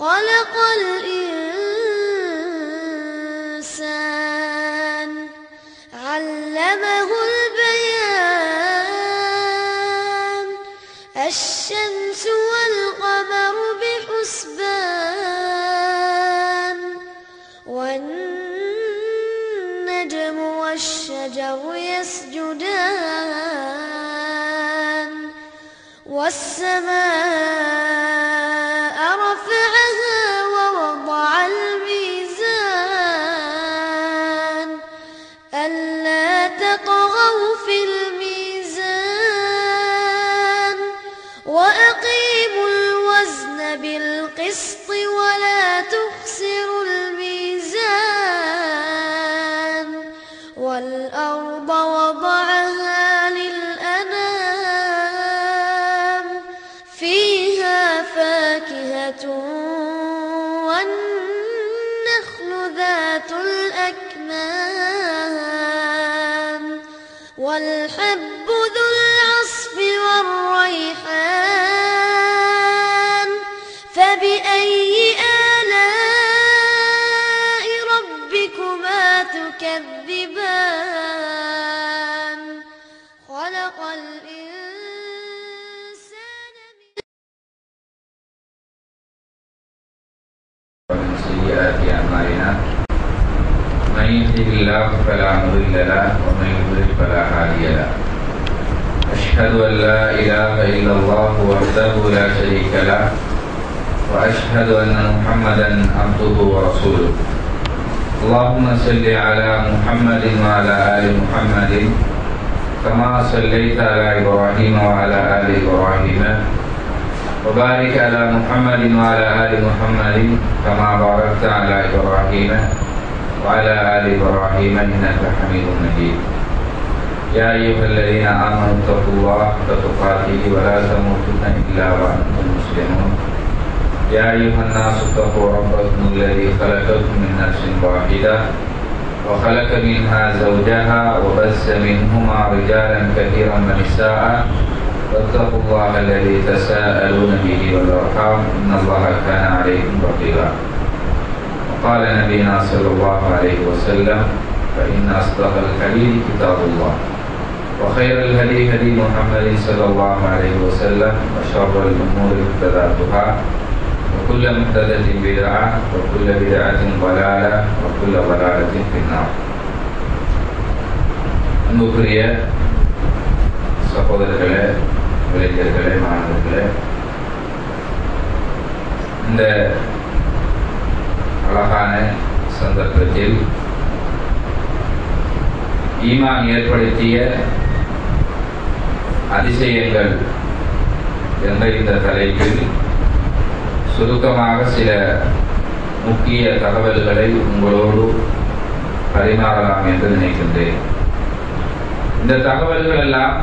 خلق الإنسان علمه البيان الشمس والقمر بحسبان والنجم والشجر يسجدان والسماء رفعها ووضع الميزان ألا تطغوا في الميزان وأقيموا الوزن بالقسط ولا تخسروا الميزان والأرض وضعها للأنام فيها فاكهة والنخل ذات الأكمام والحب ذو العصف والريحان فبأي آلاء ربكما تكذبان خلق الإنسان ومن سيئات أعمالنا من يهده الله فلا مضل له ومن يضلل فلا هادي له أشهد أن لا إله إلا الله وحده لا شريك له وأشهد أن محمدا عبده ورسوله اللهم صل على محمد وعلى آل محمد كما صليت على إبراهيم وعلى آل إبراهيم وبارك على محمد وعلى آل محمد كما باركت على إبراهيم وعلى آل إبراهيم إنك حميد مجيد يا أيها الذين آمنوا اتقوا الله حق تقاته ولا تموتن إلا وأنتم مسلمون يا أيها الناس اتقوا ربكم الذي خلقكم من نفس واحدة وخلق منها زوجها وبث منهما رجالا كثيرا ونساء واتقوا الله الذي تساءلون به والأرحام إن الله كان عليكم رقيبا وقال نبينا صلى الله عليه وسلم فإن أصدق الحديث كتاب الله وخير الهدي هدي محمد صلى الله عليه وسلم وشر الأمور محدثاتها وكل محدثة بدعة وكل بدعة ضلالة وكل ضلالة في النار. அன்புக்குரிய சகோதரர்களே, இளைஞர்களே, மாணவர்களே, இந்த அழகான சந்தர்ப்பத்தில் ஈமான் ஏற்படுத்திய அதிசயங்கள் என்ற இந்த தலைப்பில் சுருக்கமாக சில முக்கிய தகவல்களை உங்களோடு பரிமாறலாம் என்று நினைக்கின்றேன். இந்த தகவல்கள் எல்லாம்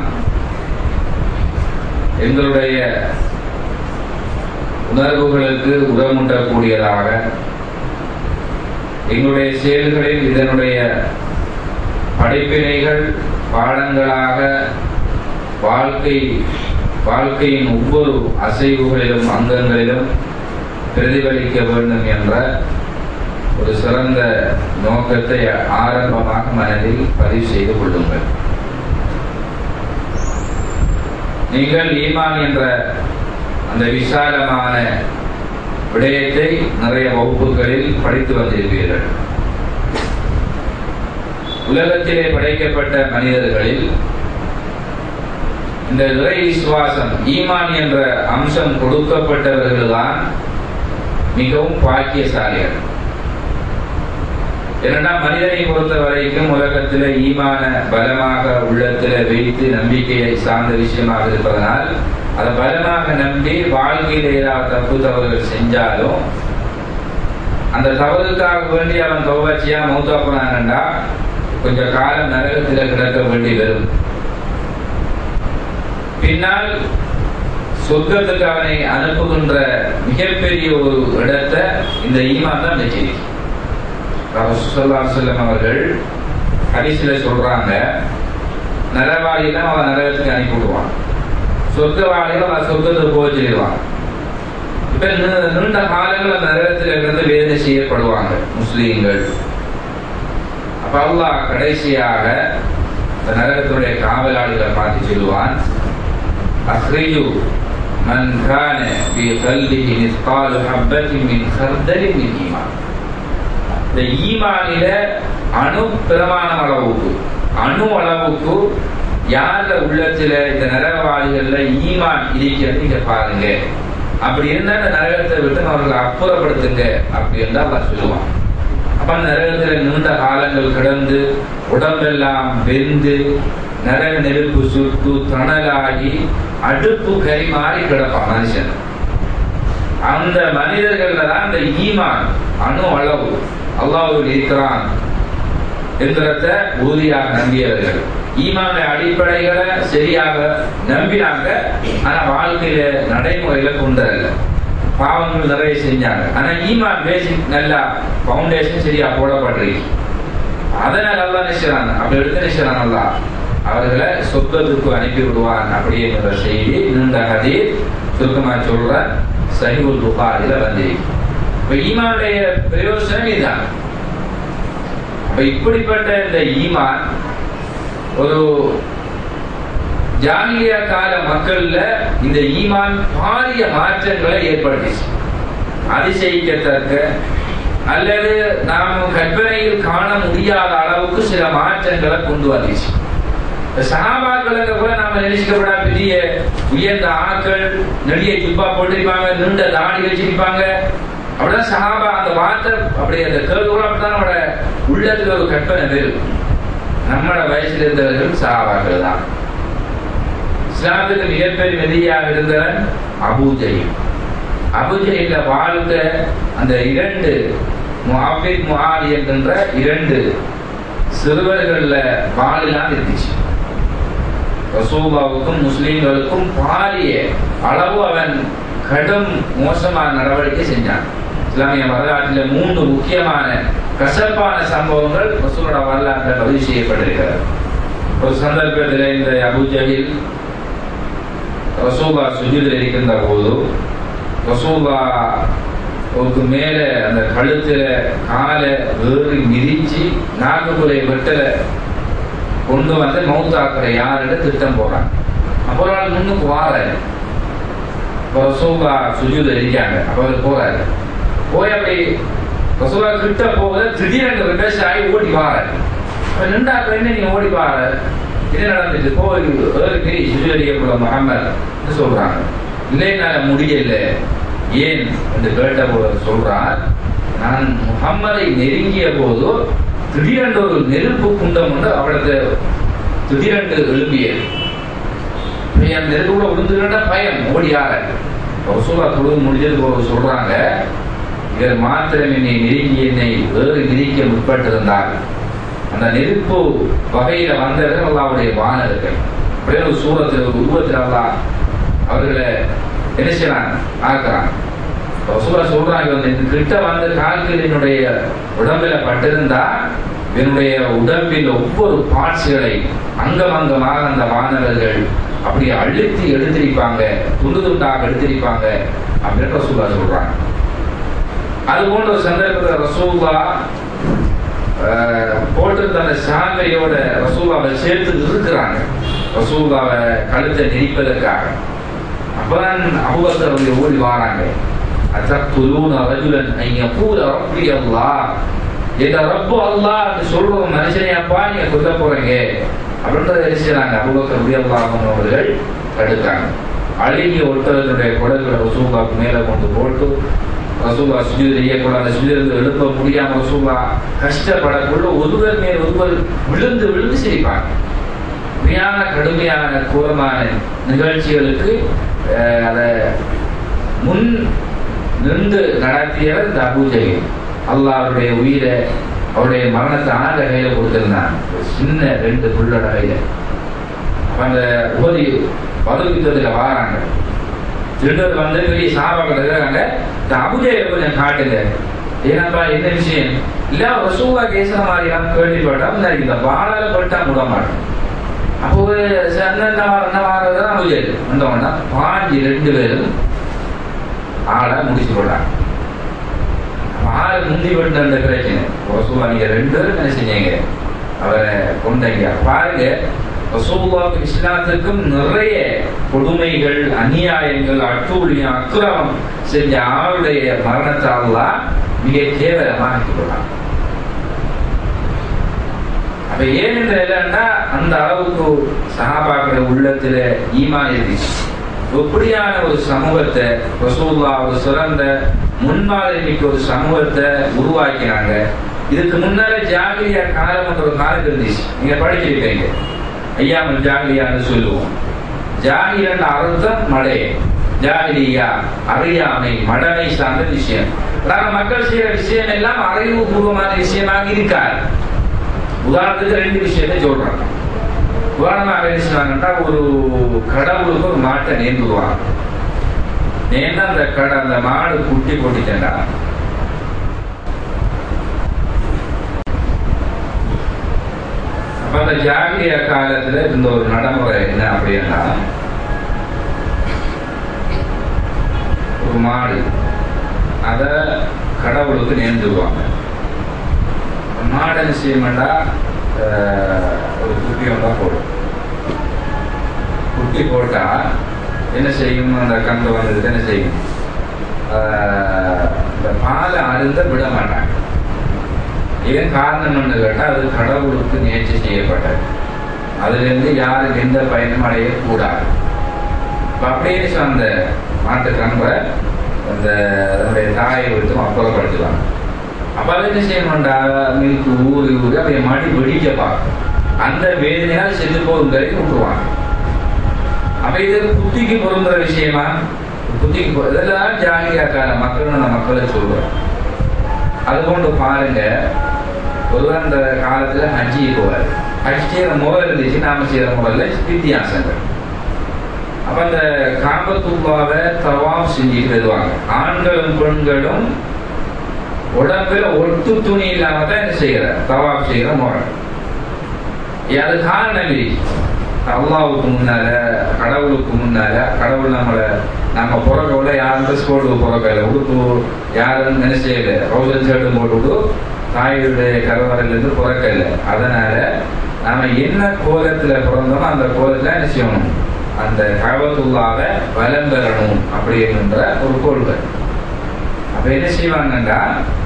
எங்களுடைய உணர்வுகளுக்கு உரமூட்டக்கூடியதாக, எங்களுடைய செயல்களில் இதனுடைய படிப்பினைகள் பாடங்களாக வாழ்க்கையின் ஒவ்வொரு அசைவுகளிலும் அங்கங்களிலும் பிரதிபலிக்க வேண்டும் என்ற ஒரு சிறந்த நோக்கத்தை ஆரம்பமாக மனதில் பதிவு செய்து கொள்ளுங்கள். நீங்கள் ஈமான் என்ற அந்த விசாலமான விடயத்தை நிறைய வகுப்புகளில் படித்து வந்திருப்பீர்கள். உலகத்திலே படைக்கப்பட்ட மனிதர்களில் இந்த இறை விசுவாசம், ஈமான் என்ற அம்சம் கொடுக்கப்பட்டவர்கள்தான் மிகவும் பாக்கியசாலிகள். இரண்டாம் மனிதனை பொறுத்த வரைக்கும் உலகத்தில் ஈமான பலமாக உள்ளத்தில் வைத்து நம்பிக்கையை சார்ந்த விஷயமாக இருப்பதனால் அதை பலமாக நம்பி வாழ்க்கையில் ஏதாவது தப்பு தவறுகள் செஞ்சாலும் அந்த தவறுக்காக வேண்டி அவன் தௌபாச்சியா மௌத்தா போனான்டா கொஞ்ச காலம் நரகத்தில் கிடக்க வேண்டி வரும். பின்னால் சொர்க்கத்துக்கு அவனை அனுப்புகின்ற மிகப்பெரிய ஒரு இடத்தை இந்த ஈமான் தான் வச்சிருக்கு. ரசூலுல்லாஹி ஸல்லல்லாஹு அலைஹி வஸல்லம் அவர்கள் ஹதீஸ்ல சொல்றாங்க, நரவாளியில அவன் நரகத்துக்கு அனுப்பி விடுவான், சொர்க்கவாளியில அவன் சொர்க்கத்துக்கு போக சொல்லிடுவான். இப்ப நீண்ட காலங்கள் அந்த நரகத்தில் இருந்து வேதனை செய்யப்படுவாங்க முஸ்லீம்கள். அப்ப அல்லாஹ் கடைசியாக அந்த நரகத்துடைய காவலாளிகளை பார்த்து சொல்லுவான், அஹ்ரிஜு மன் கான ஃபீ கல்பிஹி மிஸ்காலு ஹப்பத்தின் மின் ஹர்தலின் மின் ஈமான். இந்த ஈமானில அணு பிரமாணம் அளவுக்கு, அணு அளவுக்கு யார உள்ளத்துல இந்த நரகவாதிகள்ல ஈமான் இருக்கிறது இங்க பாருங்க. அப்படி இருந்தா இந்த நரகத்தை விட்டு அவர்களை அப்புறப்படுத்துங்க அப்படி இருந்தா அல்லாஹ் சொல்லுவான். அப்ப அந்த நரகத்துல நீண்ட காலங்கள் கிடந்து உடம்பெல்லாம் வெந்து நரக நெருப்பு சுட்டு தணலாகி அடுப்பு கறி மாறி கிடப்பான் மனுஷன். அந்த மனிதர்கள்ல தான் இந்த ஈமான் அணு அளவு அல்லாஹ் இருக்கிறான் என்கிறத உறுதியாக நம்பியவர்கள். ஈமானுடைய அடிப்படைகளை சரியாக நம்பினாங்க, ஆனா வாழ்க்கையில நடைமுறையில கொண்டதில்ல. பாவங்கள் நிறைய செஞ்சாங்க, ஆனா ஈமான் பேசிக் நல்லா பவுண்டேஷன் சரியா போடப்பட்டிருக்கு. அதனால அல்லா நினைச்சான், அப்படி எடுத்து நினைச்சான் அல்லா அவர்களை சொர்க்கத்துக்கு அனுப்பி விடுவான் அப்படிங்கிற செய்தி நீண்ட ஹதீஸ் சுருக்கமா சொல்ற சஹீஹுல் புகாரில வந்திருக்கு. இப்ப ஈமானுடைய பிரயோஜனம் இதுதான். அப்ப இப்படிப்பட்ட இந்த ஈமான் ஒரு ஜாகிலியா கால மக்கள்ல இந்த ஈமான் பாரிய மாற்றங்களை ஏற்படுத்திச்சு. அதிசயிக்கத்தக்க அல்லது நாம் கற்பனையில் காண முடியாத அளவுக்கு சில மாற்றங்களை கொண்டு வந்துச்சு. சஹாபாக்களுக்கு கூட நாம நினைச்சுக்கப்படா பெரிய உயர்ந்த ஆட்கள், நெடிய ஜிப்பா போட்டிருப்பாங்க, நீண்ட தாடி வச்சிருப்பாங்க. அப்படிதான் சஹாபா அந்த வார்த்தை அப்படி அந்த கேள்வி அப்படிதான் நம்மளோட உள்ளத்துல ஒரு கற்பனை வேறு. நம்மளோட வயசுல இருந்தவர்கள் சஹாபாக்கள் தான். இஸ்லாத்துக்கு மிகப்பெரிய மெதியாக இருந்தவன் அபூஜஹில். அபூஜஹில்ல வாழ்ந்த அந்த இரண்டு முஆஃபித் முஆதி என்கின்ற இரண்டு சிறுவர்கள்ல வாழலாம் இருந்துச்சு. ரசூலுல்லாஹ்வுக்கும் முஸ்லிம்களுக்கும் பாரிய அளவு அவன் கடும் மோசமான நடவடிக்கை செஞ்சான். இஸ்லாமிய வரலாற்றில் 3 முக்கியமான கசப்பான சம்பவங்கள் ரசூலோட வரலாற்றில் பதிவு செய்யப்பட்டிருக்கிறது. ஒரு சந்தர்ப்பத்தில் இந்த அபூஜஹில் ரசூலுல்லாஹ் சுஜூதில் இருக்கின்ற போது ரசூலுல்லாஹ்வுக்கு மேல அந்த கழுத்துல காலை ஏறி மிதிச்சு நாக்குக்குலை வெட்டல கொண்டு வந்து மௌத்தாக்குற யாருன்னு திட்டம் போறாங்க. அப்புறம் முன்னுக்கு வாராரு. ரசூலுல்லாஹ் சுஜூதில் இருக்காங்க. அப்ப அவர் போறாரு. போய் அப்படி ரசூலுல்லாஹ் கிட்ட போகுது, திடீர்னு ரிவர்ஸ் ஆகி ஓடி வாராரு. நின்றாக்க என்ன நீங்க ஓடி வார, என்ன நடந்துட்டு போய் ஏறி சுஜூதில் முஹம்மது சொல்றாங்க. இல்லை நான் முடியல. ஏன் என்று கேட்ட போது சொல்றார், நான் முஹம்மதை நெருங்கிய போது திடீரென்று ஒரு நெருப்பு குண்டம் வந்து அவளது திடீரென்று எழுப்பியது. அந்த நெருப்புல விழுந்துகிட்ட பயம் ஓடியார ரசூலுல்லாஹ் தொழுது முடிஞ்சது போது சொல்றாங்க, இவர் மாத்திரம் என்னை நெருங்கி என்னை வேறு மிதிக்க முற்பட்டிருந்தார். அந்த நெருப்பு வகையில வந்தவர்கள் அல்லாஹ்வுடைய வானர்கள். அப்படியே ஒரு சூரத்தில் ஒரு உருவத்தில் அல்லாஹ் அவர்களை என்ன செய்யறாங்க ஆக்குறாங்க. ரசூலுல்லாஹ் சொல்றாங்க, கிட்ட வந்து கால்கள் என்னுடைய உடம்பில பட்டிருந்தா என்னுடைய உடம்பில் ஒவ்வொரு பார்ட்ஸ்களை அங்கமாக அந்த வானவர்கள் அப்படியே அழுத்தி எடுத்திருப்பாங்க, துண்டு துண்டாக எடுத்திருப்பாங்க அப்படின்னு ரசூலுல்லாஹ் சொல்றாங்க. அது போன்ற ஒரு சந்தர்ப்பத்தில் ரசூலுல்லாஹ் போட்டிருந்த அந்த சால்வையோட ரசூலுல்லாஹ்வை சேர்த்து இருக்கிறாங்க, ரசூலுல்லாஹ்வை கழுத்தை நெரிப்பதற்காக. அப்பதான் அபூபக்கர் ஓடி வாராங்க. அத்தக்துலூன ரஜுலன் அன் யகூல ரப்பி அல்லாஹ், என்ற ரப்பு அல்லாஹ் என்று சொல்ற ஒரு மனுஷனையாப்பா நீங்க கொல்ல போறீங்க அப்படின்றத எரிச்சாங்க. அபூபக்கர் ரலியல்லாஹு அன்ஹு அவர்கள் தடுத்தாங்க. அழுகிய ஒட்டகத்தினுடைய குடல்களை ரசூலுல்லாஹ்வுக்கு மேல கொண்டு போட்டு ரசூலுல்லாஹ் சுஜூத் செய்யக்கூடாது, அந்த சுஜூதிலிருந்து எழுப்ப முடியாம ரசூலுல்லாஹ் கஷ்டப்படக்குள்ள ஒருவர் மேல் ஒருவர் விழுந்து விழுந்து சிரிப்பாங்க. மியான கடுமையான கூரமான நிகழ்ச்சிகளுக்கு அதை முன் நின்று நடத்தியவர் இந்த அபூஜஹில். அல்லாஹ்வுடைய உயிரை அவருடைய மரணத்தை ஆக கையில கொடுத்திருந்தான், சின்ன 2 புள்ளட கையில. அந்த உபதி பதவித்ததுல வாராங்க. திருடர் வந்து பெரிய சாபாக்கள் இருக்கிறாங்க. இந்த அபூஜஹில் கொஞ்சம் காட்டுங்க, ஏன்னாப்பா என்ன விஷயம் இல்ல ரசூலுல்லாஹ் கேசன மாதிரிலாம் கேள்விப்பட்டா இந்த வாழால பட்டா முட மாட்டோம். அப்போ என்ன வாரதான் அபூஜஹில் வந்தவங்கன்னா பாஞ்சு 2 பேரும் ஆளை முடிச்சு போட்டாங்க. ஆள் முந்தி விட்டு அந்த பிரச்சனை ரசூலுல்லாஹ் நீங்க 2 பேரும் என்ன செஞ்சீங்க, அவரை கொண்டீங்க. பாருங்க, ரசூலுல்லாஹ் இஸ்லாத்துக்கும் நிறைய கொடுமைகள், அநியாயங்கள், அட்டூழியம், அக்கிரமம் செஞ்ச ஆளுடைய மரணத்தை அல்லாஹ் மிக கேவலமாக கொள்ளாங்க. அப்ப ஏன் இல்லைன்னா அந்த அளவுக்கு சஹாபாக்களுடைய உள்ளத்துல ஈமான் இருந்துச்சு. எப்படியான ஒரு சமூகத்தை ரசூலுல்லாஹ் ஒரு சிறந்த முன்மாதிரி மிக்க ஒரு சமூகத்தை உருவாக்கினாங்க. இதுக்கு முன்னால ஜாகிலியா காலம் ஒரு காலம் இருந்துச்சு. நீங்க படிச்சிருப்பீங்க, ஐயாமல் ஜாகிலியான்னு சொல்லுவோம். ஜாகிலியான அர்த்தம் மடை, ஜாகிலியா அறியாமை, மடமை சார்ந்த விஷயம். மக்கள் செய்யற விஷயம் எல்லாம் அறிவுபூர்வமான விஷயமாக இருக்காது. உதாரணத்துக்கு 2 விஷயத்தை சொல்றாங்க. உதாரணமாக என்ன சொன்னாங்கன்னா, ஒரு கடவுளுக்கு ஒரு மாட்டை நேர்ந்துருவாங்க. நேர்ந்து அந்த மாடு குட்டி போட்டுட்டேன்டா, அப்ப அந்த ஜாகிலிய காலத்துல இருந்த ஒரு நடைமுறை என்ன அப்படின்னா, ஒரு மாடு அத கடவுளுக்கு நேர்ந்துருவாங்க. மாடு என்ன செய்யமாட்டா, ஒரு குட்டி ஒன்றா போடும். குட்டி போட்டா என்ன செய்யும், அந்த கன்று வந்ததுக்கு என்ன செய்யும், இந்த பாலை அருந்த விட மாட்டாங்க. ஏன் காரணம் கேட்டா, அது கடவுளுக்கு நேர்ச்சி செய்யப்பட்டது. அதுல இருந்து யாருக்கு எந்த பயனும் அடையக்கூடாது. அப்படியே அந்த மாட்டு கன்றை அந்த அதனுடைய தாயை விட்டு அப்புறப்படுத்துவாங்க. அப்ப அதை என்ன செய்யணும்டா, மில்க்கு ஊறி அப்படியே மாட்டி வெடிக்க பார்க்கும். அந்த வேதனையால் செத்து போகும் கறி விட்டுருவாங்க. அப்ப இது புத்திக்கு பொருந்துற விஷயமா, புத்திக்கு இதெல்லாம் ஜாகிலியாக்கான மக்கள் நம்ம மக்களை சொல்றோம். அது கொண்டு பாருங்க, ஒருவர் அந்த காலத்துல ஹஜ்ஜி போவார். ஹஜ் செய்யற முறை இருந்துச்சு, நாம செய்யற முறையில வித்தியாசங்கள். அப்ப அந்த காபத்துல்லாவை தவாப் செஞ்சுட்டு வருவாங்க. ஆண்களும் பெண்களும் உடம்புல ஒட்டு துணி இல்லாம தான் என்ன செய்யற தவாப் செய்யற முறை. அது காரணம் அல்லாவுக்கு முன்னால, கடவுளுக்கு முன்னால, கடவுள் நம்ம பிறக்கவுல யாரும் ட்ரெஸ் போட்டு பிறக்கல, உடுப்பு யாரும் என்ன செய்யல, ரோசன் ஷர்ட்டும் போட்டு தாயுடைய கருவறையில இருந்து பிறக்கல. அதனால நாம என்ன கோலத்துல பிறந்தோமோ அந்த கோலத்துல என்ன செய்யணும், அந்த காபத்துல்லாவை வலம் பெறணும் அப்படின்ற ஒரு கொள்கை. அப்ப என்ன செய்வாங்கன்னா,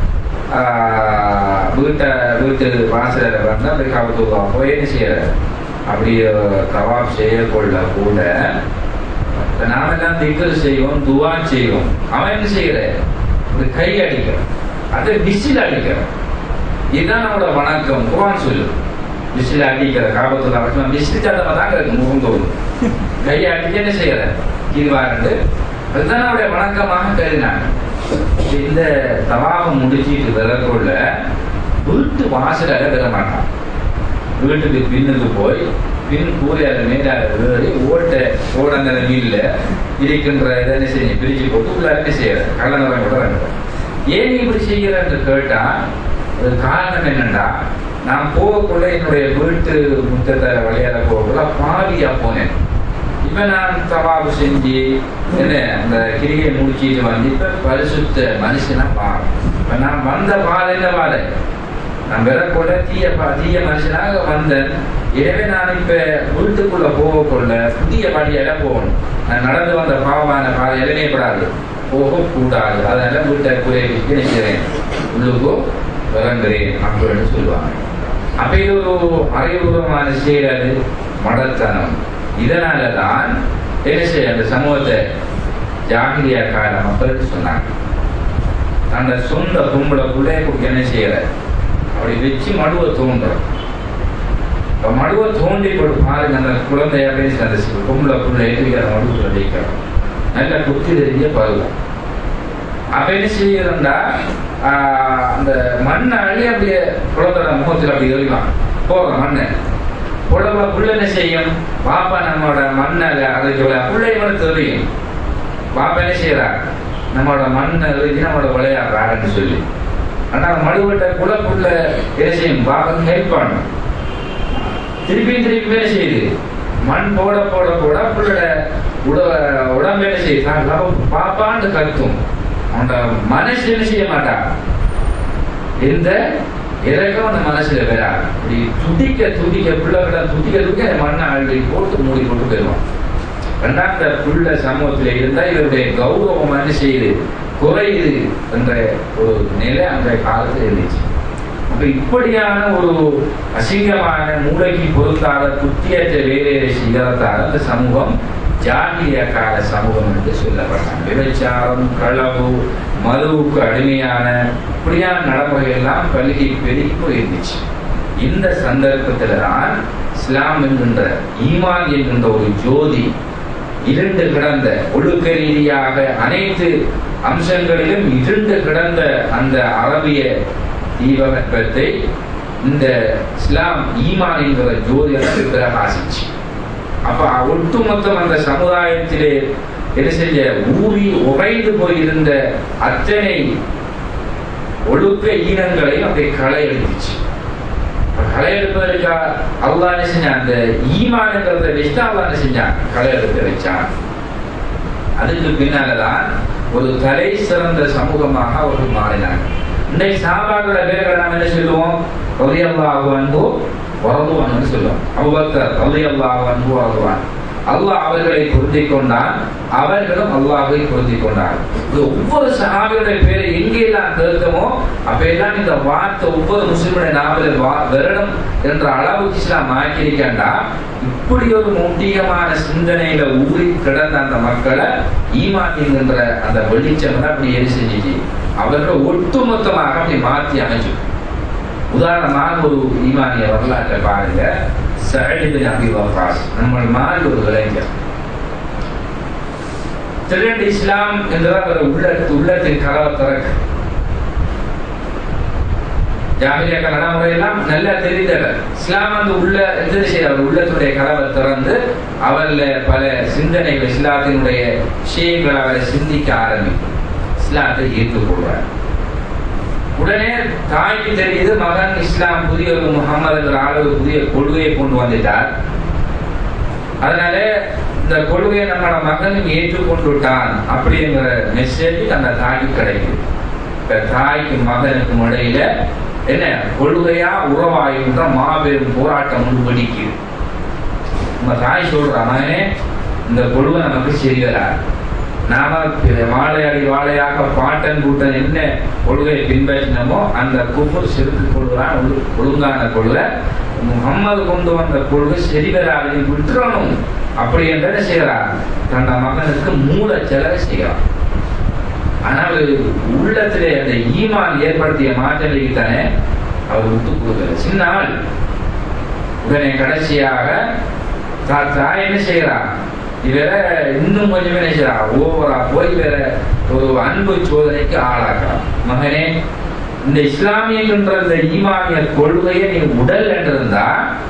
வீட்டு வாசல வந்து அப்படி காபத்துல்லா போய் என்ன செய்யற அப்படி தவாப் செய்யக்கொள்ள கூட நாமெல்லாம் திக்ர் செய்வோம், துவா செய்வோம். அவன் என்ன செய்யற, ஒரு கை அடிக்கிறான், அதை விசில் அடிக்கிறான். இதுதான் நம்மளோட வணக்கம். குர்ஆன் சொல்லு, விசில் அடிக்கிற காபத்துல்லா விசில் சத்தமா தான் இருக்கு, முகம் தோணும். கையை அடிக்க என்ன செய்யற கீழ்வாரண்டு, அதுதான் நம்முடைய வணக்கமாக கருதினாங்க. இந்த தவாபம் முடிச்சிட்டு விரக்கொள்ள வீட்டு வாசல விட மாட்டான். வீட்டுக்கு பின்னுக்கு போய் பின் கூறியாத மேலாத ஏறி ஓடங்கிற மீன்ல இருக்கின்ற இதனை செஞ்சு பிரிச்சு போட்டு உள்ள என்ன செய்யற கள்ளநரம் கூட வேண்டாம். ஏன் இப்படி செய்யறன்னு கேட்டா, அது காரணம் என்னன்னா, நான் போகக்குள்ள என்னுடைய வீட்டு முத்தத்தை விளையாட போகக்குள்ள பாவியா போனேன். இப்ப நான் தவாபு செஞ்சு என்ன அந்த கிரியை முடிச்சிட்டு வந்து இப்ப பரிசுத்த மனுஷனா பாரு. இப்ப நான் வந்த பால் என்ன பாரு, நான் விரக்கொள்ள தீய மனுஷனாக வந்தேன். எனவே நான் இப்ப வீட்டுக்குள்ள போகக்குள்ள புதிய படியெல்லாம் போகணும். நான் நடந்து வந்த பாவமான பாதை இறங்கப்படாது, போகக்கூடாது. அதனால வீட்டை குறைக்கு நிற்கிறேன், உள்ளுக்கோ விளங்குறேன் அப்படின்னு சொல்லுவாங்க. அப்ப இது ஒரு அறிவுபூர்வமான செயல், மடத்தனம். இதனாலதான் என்ன செய்ய அந்த சமூகத்தை ஜாகிலியா கால மக்களுக்கு சொன்னாங்க, அந்த சொந்த கும்பலை பிள்ளைய என்ன செய்யற அப்படி வச்சு மடுவை தோன்றும். மடுவை தோண்டி போட்டு பாருங்க, அந்த குழந்தைய பேசி அந்த கும்பலை பிள்ளை எடுக்கிற மடுவை வைக்கிறோம், நல்ல குத்தி தெரிஞ்ச பருவம். அப்ப என்ன செய்யறா, அந்த மண்ணை அள்ளி அப்படியே குழந்தையோட முகத்தில் அப்படி எறிவான் போற மண்ணை. உடம்புல புள்ள என்ன செய்யும், பாப்பா நம்மளோட மண்ணை அதை சொல்ல பிள்ளையோட தெரியும். பாப்பா என்ன செய்யறா, நம்மளோட மண்ணை எழுதி நம்மளோட விளையாடுறாருன்னு சொல்லி. ஆனா மடுவட்ட கூட புள்ள என்ன செய்யும், பாப்பாக்கு ஹெல்ப் பண்ணும். திருப்பி திருப்பி என்ன செய்யுது, மண் போட போட போட புள்ளோட உடம்பு என்ன செய்ய பாப்பான்னு கத்தும். அவனோட மனசு என்ன செய்ய மாட்டான், எந்த இறக்கம் அந்த மனசுல வரா. இப்படி துடிக்க பிள்ளைகளை துடிக்க மண்ணை அள்ளி போட்டு மூடி போட்டு போயிடுவான். ரெண்டாவது புள்ள சமூகத்தில் இருந்தா இவருடைய கௌரவம் என்ன செய்யுது, குறையுது என்ற ஒரு நிலை அந்த காலத்தில் இருந்துச்சு. அப்ப இப்படியான ஒரு அசிங்கமான மூளைக்கு பொருத்தாத குத்தியற்ற வேலையை செய்யறதால அந்த சமூகம் ஜாகிலிய கால சமூகம் என்று சொல்லப்பட்டாங்க. விபச்சாரம், களவு, மதுவுக்கு அடிமையான இப்படியான நடைமுறை எல்லாம் பெருகி போயிருந்துச்சு. இந்த சந்தர்ப்பத்தில் தான் இஸ்லாம் என்கின்ற ஈமான் என்கின்ற ஒரு ஜோதி இருண்டு கிடந்த, ஒழுக்க ரீதியாக அனைத்து அம்சங்களிலும் இருண்டு கிடந்த அந்த அரபிய தீபகற்பத்தை இந்த இஸ்லாம் ஈமான் என்கிற ஜோதி பிரகாசிச்சு. அப்ப ஒட்டுமொத்தம் அந்த சமுதாயத்திலே என்ன செஞ்ச ஊறி உறைந்து போயிருந்த அத்தனை ஒழுக்க ஈனங்களையும் அப்படி களை எடுத்துச்சு. களை எடுப்பதற்கா அல்லாஹ் என்ன செஞ்சான், அந்த ஈமான்ங்கிறத வச்சு அல்லாஹ் என்ன செஞ்சான், களை எடுத்து வச்சான். அதுக்கு பின்னால்தான் ஒரு தலை சிறந்த சமூகமாக அவர்கள் மாறினாங்க. இன்றைக்கு சஹாபாக்களோட பேர்களை நாம் என்ன சொல்லுவோம், ரலியல்லாஹு அன்ஹு வரதுவான்னு சொல்லுவோம். அபூபக்கர் ரலியல்லாஹு அன்ஹு வரதுவான். அல்லாஹ் அவர்களை பொருந்திக் கொண்டான், அவர்களும் அல்லாஹை பொருந்திக் கொண்டார். ஒவ்வொரு சஹாபியுடைய பேரை எங்கெல்லாம் கேட்கமோ அப்பெல்லாம் இந்த வார்த்தை ஒவ்வொரு முஸ்லிமுடைய நாவலில் வரணும் என்ற அளவுக்கு இஸ்லாம் ஆக்கியிருக்கா. இப்படி ஒரு முக்கியமான சிந்தனையில ஊறி கிடந்த அந்த மக்களை ஈமான் என்கின்ற அந்த வெளிச்சம் அப்படி எரி செஞ்சு அவர்கள் ஒட்டுமொத்தமாக அப்படி மாற்றி அமைச்சு. உதாரணமாக ஒரு ஈமானிய வரலாற்றை பாருங்க. சஅத் பின் அபி வக்காஸ் நம்ம மாதிரி ஒரு இளைஞர் திரண்டு இஸ்லாம் என்ற உள்ளத்தின் கதவை திறக்க ஜாகிலியா நடைமுறையெல்லாம் நல்லா தெரிந்தவர். இஸ்லாம் அந்த உள்ளத்துடைய கதவை திறந்து அவர்ல பல சிந்தனைகள், இஸ்லாத்தினுடைய விஷயங்கள் அவரை சிந்திக்க ஆரம்பிக்கும். இஸ்லாத்தை ஏற்றுக்கொள்வார். உடனே தாய்க்கு தெரியுது மகன் இஸ்லாம் புதிய ஒரு முகமது என்ற ஆளு புதிய கொள்கையை கொண்டு வந்துட்டார். அதனால இந்த கொள்கையை நம்மளோட மகன் ஏற்றுக்கொண்டுட்டான் அப்படிங்கிற மெசேஜ் அந்த தாய்க்கு கிடைக்குது. இப்ப தாய்க்கு மகனுக்கு இடையில என்ன கொள்கையா உறவாகின்ற மாபெரும் போராட்டம் ஒன்று வெடிக்குது. நம்ம தாய் சொல்ற மகனே, இந்த கொள்கை நமக்கு சரிவராது. நாம வாழையாக பாட்டன் கூட்டன் என்ன கொள்கையை பின்பற்றினமோ அந்த குஃபர் சிறுக்கு கொள்கிறான் ஒழுங்கான கொள்கை. முகம்மது கொண்டு வந்த கொள்கை சரிவராது, விட்டுறணும் அப்படி என்று செய்கிறார். தன் மகனுக்கு மூல செலவை செய்கிறார். ஆனால் உள்ளத்திலே அந்த ஈமான் ஏற்படுத்திய மாற்றங்களை தானே அவர் விட்டு கொடுக்கிறார். சின்ன ஆள். உடனே கடைசியாக தாய் என்ன செய்கிறார், இவர இன்னும் கொஞ்சமே நினைச்சா ஓவரா போய் வேற ஒரு அன்பு சோதனைக்கு ஆளாக்கலாம். மகனே, இந்த இஸ்லாமியன்ற இந்த ஈமானிய கொள்கையை நீ உடல் என்றிருந்தா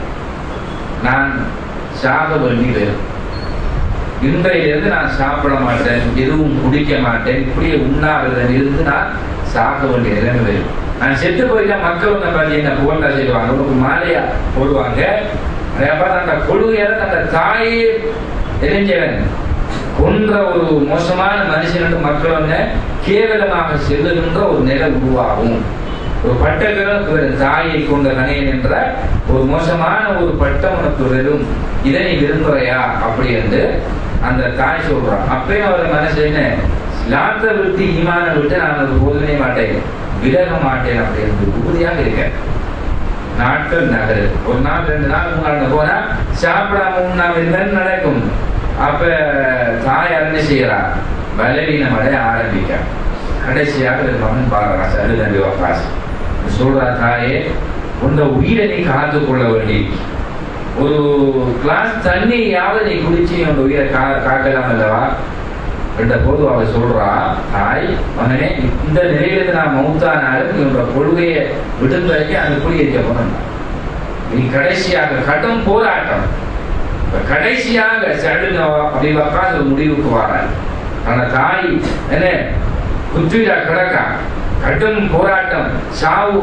நான் சாக வேண்டி வரும். இன்றையிலிருந்து நான் சாப்பிட மாட்டேன், எதுவும் குடிக்க மாட்டேன், இப்படியே உண்ணாவிரதம் இருந்து நான் சாக வேண்டிய நிலைமை வரும். நான் செத்து போயிட்டா மக்கள் உன்னை பார்த்து என்ன புகழ்ந்தா செய்வாங்க, உனக்கு மாலையா போடுவாங்க. அதே பார்த்து அந்த கொள்கையால அந்த தாயே தெரிஞ்சவன் கொன்ற ஒரு மோசமான மனுஷன் மக்கள் வந்து கேவலமாக செல்லுகின்ற ஒரு நிலை உருவாகும். ஒரு பட்டங்கள் தாயை கொண்ட நகையன் என்ற ஒரு மோசமான ஒரு பட்டம் உனக்கு வரும், இதை நீ விரும்புறையா அப்படி என்று அந்த தாய் சொல்றான். அப்பயும் அவர் மனசு என்ன, லாத்த விட்டு ஈமான விட்டு நான் அது போதனை மாட்டேன், விலக மாட்டேன் அப்படி என்று உறுதியாக இருக்கேன். நாட்கள் நகரு, ஒரு நாள் 2 நாள் 3 நாள் போனா சாப்பிடாம உண்ணாம இருந்தாலும் நடக்கும். அப்ப தாய் என்ன செய்யறா, பலவீனம் அடைய ஆரம்பிக்க. கடைசியாக மகன் பாடுறா, சரி தம்பி வாஸ் சொல்றா, தாயே உந்த உயிரை நீ காத்து கொள்ள வேண்டி, ஒரு கிளாஸ் தண்ணியாவது நீ குடிச்சு உன் உயிரை காக்கலாம் அல்லவா என்ற போது அவ சொல்றா, தாய் மகனே, இந்த நிலையிலிருந்து நான் மௌத்தானாலும் இவனோட கொள்கையை விடுதலைக்கு அந்த குடியிருக்க போன நீ கடைசியாக கடும் போராட்டம். கடைசியாக அப்படி உட்காந்து ஒரு முடிவுக்கு வரான். ஆனா தாய் என்ன குத்திடா கிடக்கா, கடும் போராட்டம், சாவு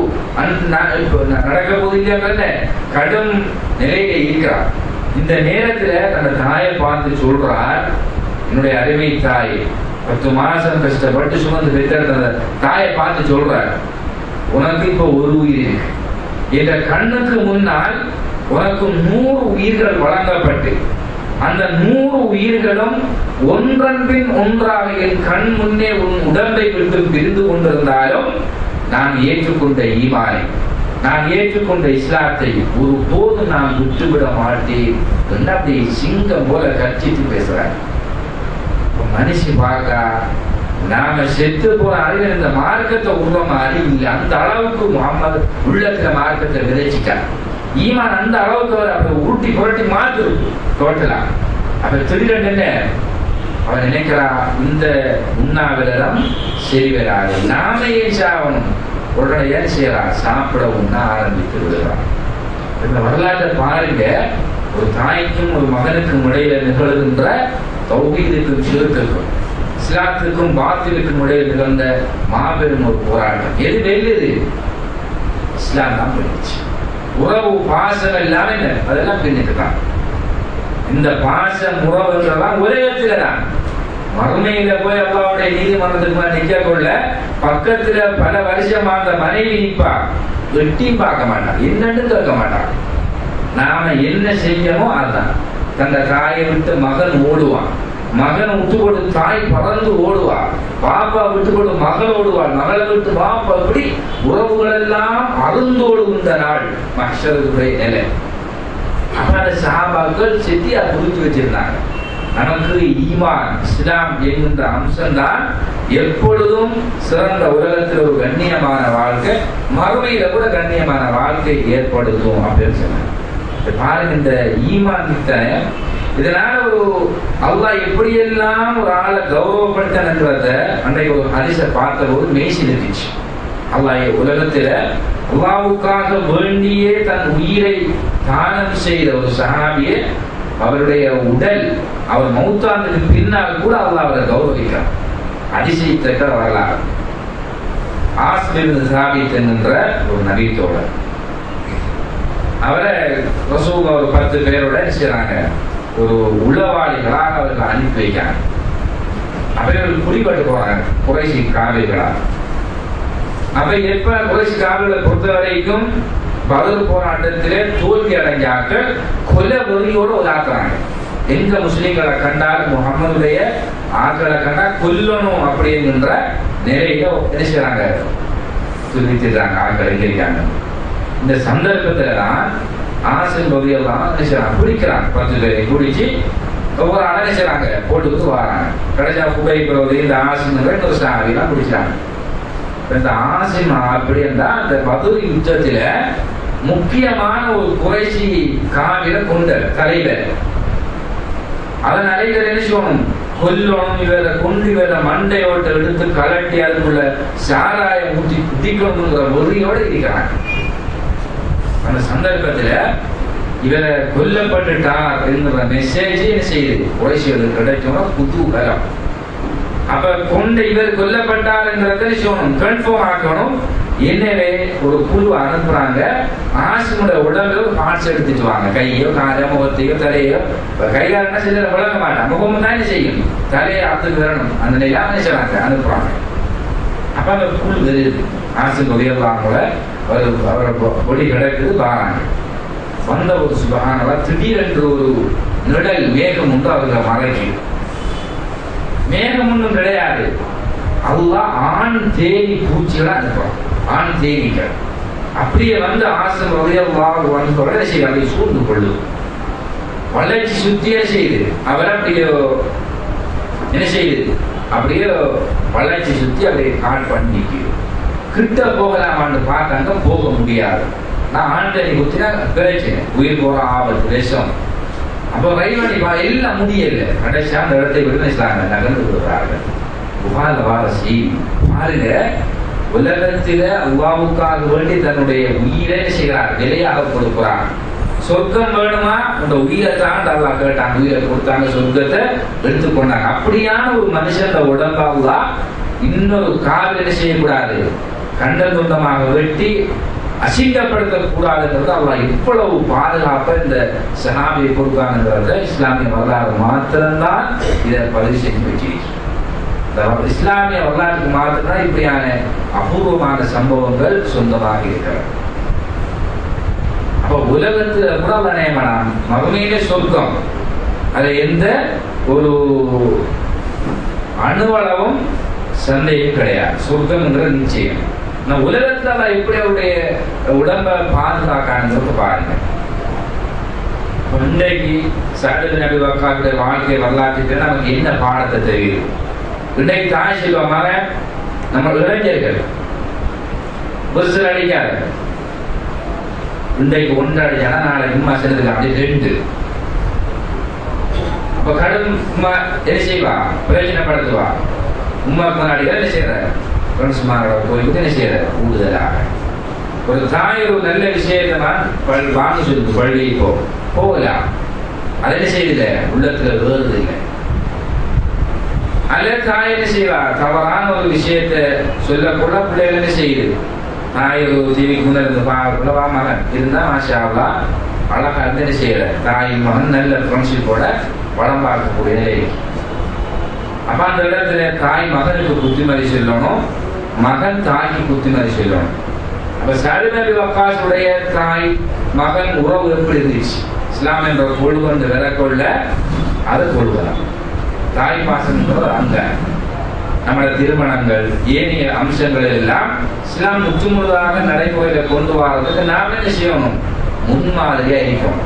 நடக்க போதில்லை, கடும் நிலையில இருக்கிறார். இந்த நேரத்துல அந்த தாயை பார்த்து சொல்றார், என்னுடைய அருமை தாய் 10 மாசம் கஷ்டப்பட்டு சுமந்து பெற்றெடுத்த தாயை பார்த்து சொல்ற, உனக்கு இப்ப ஒரு உயிர் இருக்கு, என்ற கண்ணுக்கு முன்னால் உனக்கு 100 உயிர்கள் வழங்கப்பட்டு அந்த 100 உயிர்களும் ஒன்றன் பின் ஒன்றாக என் கண் முன்னே உன் உடம்பை விட்டு பிரிந்து கொண்டிருந்தாலும் நான் ஏற்றுக்கொண்ட ஈமானை, நான் ஏற்றுக்கொண்ட இஸ்லாத்தை ஒரு போது நான் விட்டுவிட மாட்டேன் என்று அப்படி சிங்கம் போல கர்ச்சித்து பேசுறாங்க. மனுஷி பார்க்கா நாம செத்து போற அறிவு இந்த மார்க்கத்தை உருவமா அறிவு இல்லை. அந்த அளவுக்கு முகமது உள்ளத்துல மார்க்கத்தை விதைச்சிட்டார். ஈமான் அந்த அளவுக்கு அப்ப ஊட்டி புரட்டி மாத்திருக்கு டோட்டலா. அப்ப திடீரென்னு அவன் நினைக்கிறா, இந்த உண்ணாவிரதம் சரி வராது, நாம ஏன் சாவணும், உடனே ஏன் செய்யறா, சாப்பிட உண்ண ஆரம்பித்து விடுறான். இந்த வரலாற்றை பாருங்க, ஒரு தாய்க்கும் ஒரு மகனுக்கும் இடையில நிகழ்கின்ற தௌஹீதுக்கும் ஷிர்க்குக்கும் இஸ்லாத்துக்கும் பாத்திலுக்கும் இடையே நிகழ்ந்த மாபெரும் ஒரு போராட்டம். எது வெல்லுது? இஸ்லாம் தான் வெல்லுச்சு. உறவு பாசம் எல்லாமே அதெல்லாம் பின்னுக்குதான். இந்த பாசம் உறவுன்றதான் உலகத்துல தான். மறுமையில போய் அல்லாவுடைய நீதிமன்றத்துக்கு நிக்க கொள்ள பக்கத்துல பல வருஷமா அந்த மனைவி நிற்பா, வெட்டியும் பார்க்க மாட்டான், என்னன்னு கேட்க மாட்டான். நாம என்ன செய்யணும் அதுதான். தந்த தாயை விட்டு மகன் ஓடுவான், மகன் விட்டு கொடு தாய் பறந்து ஓடுவா, பாப்பா விட்டு கொடு மகள் ஓடுவாள், மகளை விட்டு பாப்பா, இப்படி உறவுகள் எல்லாம் அருந்தோடுகின்ற நாள் மஹ்ஷருடைய நிலை. அப்ப அந்த சஹாபாக்கள் செட்டியா புரிஞ்சு வச்சிருந்தாங்க, நமக்கு ஈமான் இஸ்லாம் என்கின்ற அம்சம்தான் எப்பொழுதும் சிறந்த உலகத்தில் ஒரு கண்ணியமான வாழ்க்கை, மறுமையில கூட கண்ணியமான வாழ்க்கை ஏற்படுத்தும் அப்படின்னு சொன்னாங்க. பாருங்க, இந்த ஈமான் இதனால ஒரு அல்லாஹ் எப்படியெல்லாம் ஒரு ஆளை கௌரவப்படுத்தணுங்கிறத அன்றைக்கு ஒரு ஹதீஸை பார்த்த போது மெய்சி இருந்துச்சு. அல்லாஹ் உலகத்துல அல்லாஹ்வுக்காக வேண்டியே தன் உயிரை தானம் செய்த ஒரு சஹாபியை அவருடைய உடல் அவர் மௌத்தானதுக்கு பின்னால் கூட அல்லாஹ் அவரை கௌரவிக்கிறார். அதிசயத்தக்க வரலாறு. ஆஸ்பின் சாபித் என்கின்ற ஒரு நபித்தோழர், அவரை ரசூல் ஒரு 10 பேரோட செய்றாங்க, ஒரு உளவாளிகளாக அவர்கள் அனுப்பி வைக்கிறாங்க. அவர்கள் குறிப்பிட்டு போறாங்க குறைசி காவிர்களாக. அப்ப எப்ப குறைசி காவிகளை பொறுத்த வரைக்கும் பத்ர் போராட்டத்திலே தோல்வி அடைஞ்சாக்க கொலை வெறியோடு உதாக்குறாங்க. எங்க முஸ்லிம்களை கண்டால் முகமதுடைய ஆட்களை கண்டா கொல்லணும் அப்படிங்கிற நிறைய என்ன செய்யறாங்க, சொல்லிட்டுறாங்க, ஆட்களை கேட்கிறாங்க. இந்த சந்தர்ப்பத்துல தான் ஆசின் பகுதியெல்லாம் என்ன செய்யறாங்க, குடிக்கிறாங்க. 10 பேரை குடிச்சு ஒவ்வொரு ஆளை என்ன செய்யறாங்க, போட்டுக்கிட்டு வராங்க. கடைசியா புகை பகுதி இந்த ஆசின் ஒரு சாவிலாம் குடிச்சாங்க. இந்த ஆசின் அப்படி இருந்தா அந்த பத்ர் யுத்தத்துல முக்கியமான ஒரு குறைசி காவிர கொண்ட தலைவர். அதன் அலைகள் என்ன செய்யணும், கொல்லணும், இவரை கொண்டு இவரை மண்டையோட்ட எடுத்து கலட்டி அதுக்குள்ள சாராயம் ஊற்றி குடிக்கணுங்கிற வெறியோடு இருக்கிறாங்க. அந்த சந்தர்ப்பத்துல இவரை கொல்லப்பட்டுட்டார் என்கிற மெசேஜ் என்ன செய்யுது, குறைசிகளுக்கு கிடைக்கணும், புது கலம். அப்ப கொண்டு இவர் கொல்லப்பட்டார் என்கிறத கன்ஃபார்ம் ஆக்கணும். எனவே ஒரு குழு அனுப்புறாங்க, ஆசிமுடைய உடம்பு பார்ட்ஸ் எடுத்துட்டு வாங்க, கையோ காலையோ முகத்தையோ தலையோ. கைகாலன்னா சில விளங்க மாட்டான், முகமும் தான் செய்யும், தலையை அதுக்கு வரணும். அந்த நிலையில செய்றாங்க, அனுப்புறாங்க. அப்ப அந்த குழு தெரியுது, ஆசின் உதயவாங்கள அவரை பொடி கிடக்குது, வாராங்க. வந்த ஒரு சுபஹானல்லா திடீரென்று ஒரு நிழல் மேகம் உண்டு அவர்களை மறைக்கு. மேகம் ஒன்றும் கிடையாது, அல்லாஹ் ஆண் தேனி பூச்சிகளா அனுப்புறான், ஆண் தேனீக்கள். அப்படியே வந்து ஆசம் வந்தோட அதை சூழ்ந்து கொள்ளுது, வளர்ச்சி சுத்தியே செய்யுது. அவர் அப்படியே என்ன செய்யுது, அப்படியே வளர்ச்சி சுத்தி அப்படியே கால் பண்ணிக்குது. கிட்ட போகலாமான்னு பார்த்தாங்க, போக முடியாது. நான் ஆண்டனி குத்தினா பிரச்சனை, உயிர் போற ஆபத்து, விஷம். அப்ப வைவனி எல்லாம் முடியல. கடைசியா அந்த இடத்தை விடுதலைச்சாங்க, நகர்ந்து விடுறார்கள். புகாத வாரசி பாருங்க, உலகத்தில அல்லாஹ்வுக்காக வேண்டி தன்னுடைய உயிரை செய்கிறார், விலையாக கொடுக்கிறார். சொர்க்கம் வேணுமா, உங்க உயிரை தான் அல்லாஹ் கேட்டாங்க, உயிரை கொடுத்தாங்க, சொர்க்கத்தை எடுத்துக்கொண்டாங்க. அப்படியான ஒரு மனுஷன் உடம்பாவுதா இன்னொரு கால் என்ன செய்யக்கூடாது, கண்ட துண்டமாக வெட்டி அசிங்கப்படுத்தக்கூடாதுன்றது அல்லாஹ் இவ்வளவு பாதுகாப்ப இந்த சஹாபியை கொடுக்கானுங்கிறத இஸ்லாமிய வரலாறு மாத்திரம்தான் இதை பதிவு செஞ்சு வச்சிருக்கிறது. இஸ்லாமிய வரலாற்றுக்கு மாத்திரம்தான் இப்படியான அபூர்வமான சம்பவங்கள் சொந்தமாக இருக்கிறது. அப்ப உலகத்துல கூட வரையலாம் மறுமையிலே சொர்க்கம், அது எந்த ஒரு அணுவளவும் சந்தேகம் கிடையாது. சொர்க்கம்ங்கிற நிச்சயம். உலகத்துல அவன் எப்படி அவருடைய உடம்பை பாதுகாக்கான்னு பாருங்க. இன்றைக்கு சஅத் நபி வக்காவுடைய வாழ்க்கை வரலாற்றுக்கு நமக்கு என்ன பாடத்தை தெரியுது? இன்றைக்கு தாய் செல்வமாக நம்ம இளைஞர்கள் ஒரு சில அடிக்காத இன்றைக்கு ஒன்று அடிச்சானா நாளைக்கு உமா செலுத்துக்கலாம், அப்படி ரெண்டு. இப்ப கடும் உமா என்ன செய்வா? பிரயோஜனப்படுத்துவா. உமாக்கு முன்னாடி என்ன செய்யற? போய்விட்டு என்ன செய்யற? கூடுதலாக ஒரு தாய் ஒரு நல்ல விஷயத்தை வாங்கி சொல்லுது, பள்ளி போகலாம், அது என்ன செய்யல? உள்ளத்துல வேறுது இல்லை. அல்ல தாய் என்ன செய்வா? தவறான ஒரு விஷயத்தை சொல்லக்கூட பிள்ளைகள் என்ன செய்யுது? தாய் ஒரு டிவிக்கு முன்னிருந்து பார்க்கக்கூட மகன் இருந்தா மாஷா அல்லாஹ் அழகா இருந்து என்ன செய்யற? தாய் மகன் நல்ல ஃப்ரெண்ட்ஷிப்போட படம் பார்க்கக்கூடிய நிலை. அப்ப அந்த இடத்துல தாய் மகனுக்கு புத்திமதி சொல்லணும், மகன் தாய்க்கு புத்திமதி சொல்லணும். அப்ப சஅத் நபி வக்காஸுடைய தாய் மகன் உறவு எப்படி இருந்துச்சு? இஸ்லாம் என்ற கொள்வன் விலக்கொள்ள அது கொள்வலாம். தாய் பாசம்ன்றது அங்க நம்மளோட திருமணங்கள் ஏனைய அம்சங்கள் எல்லாம் இஸ்லாம் முற்றுமுழுதாக நடைமுறையில கொண்டு வர்றதுக்கு நாம என்ன செய்யணும்? முன்மாதிரியா இருக்கணும்.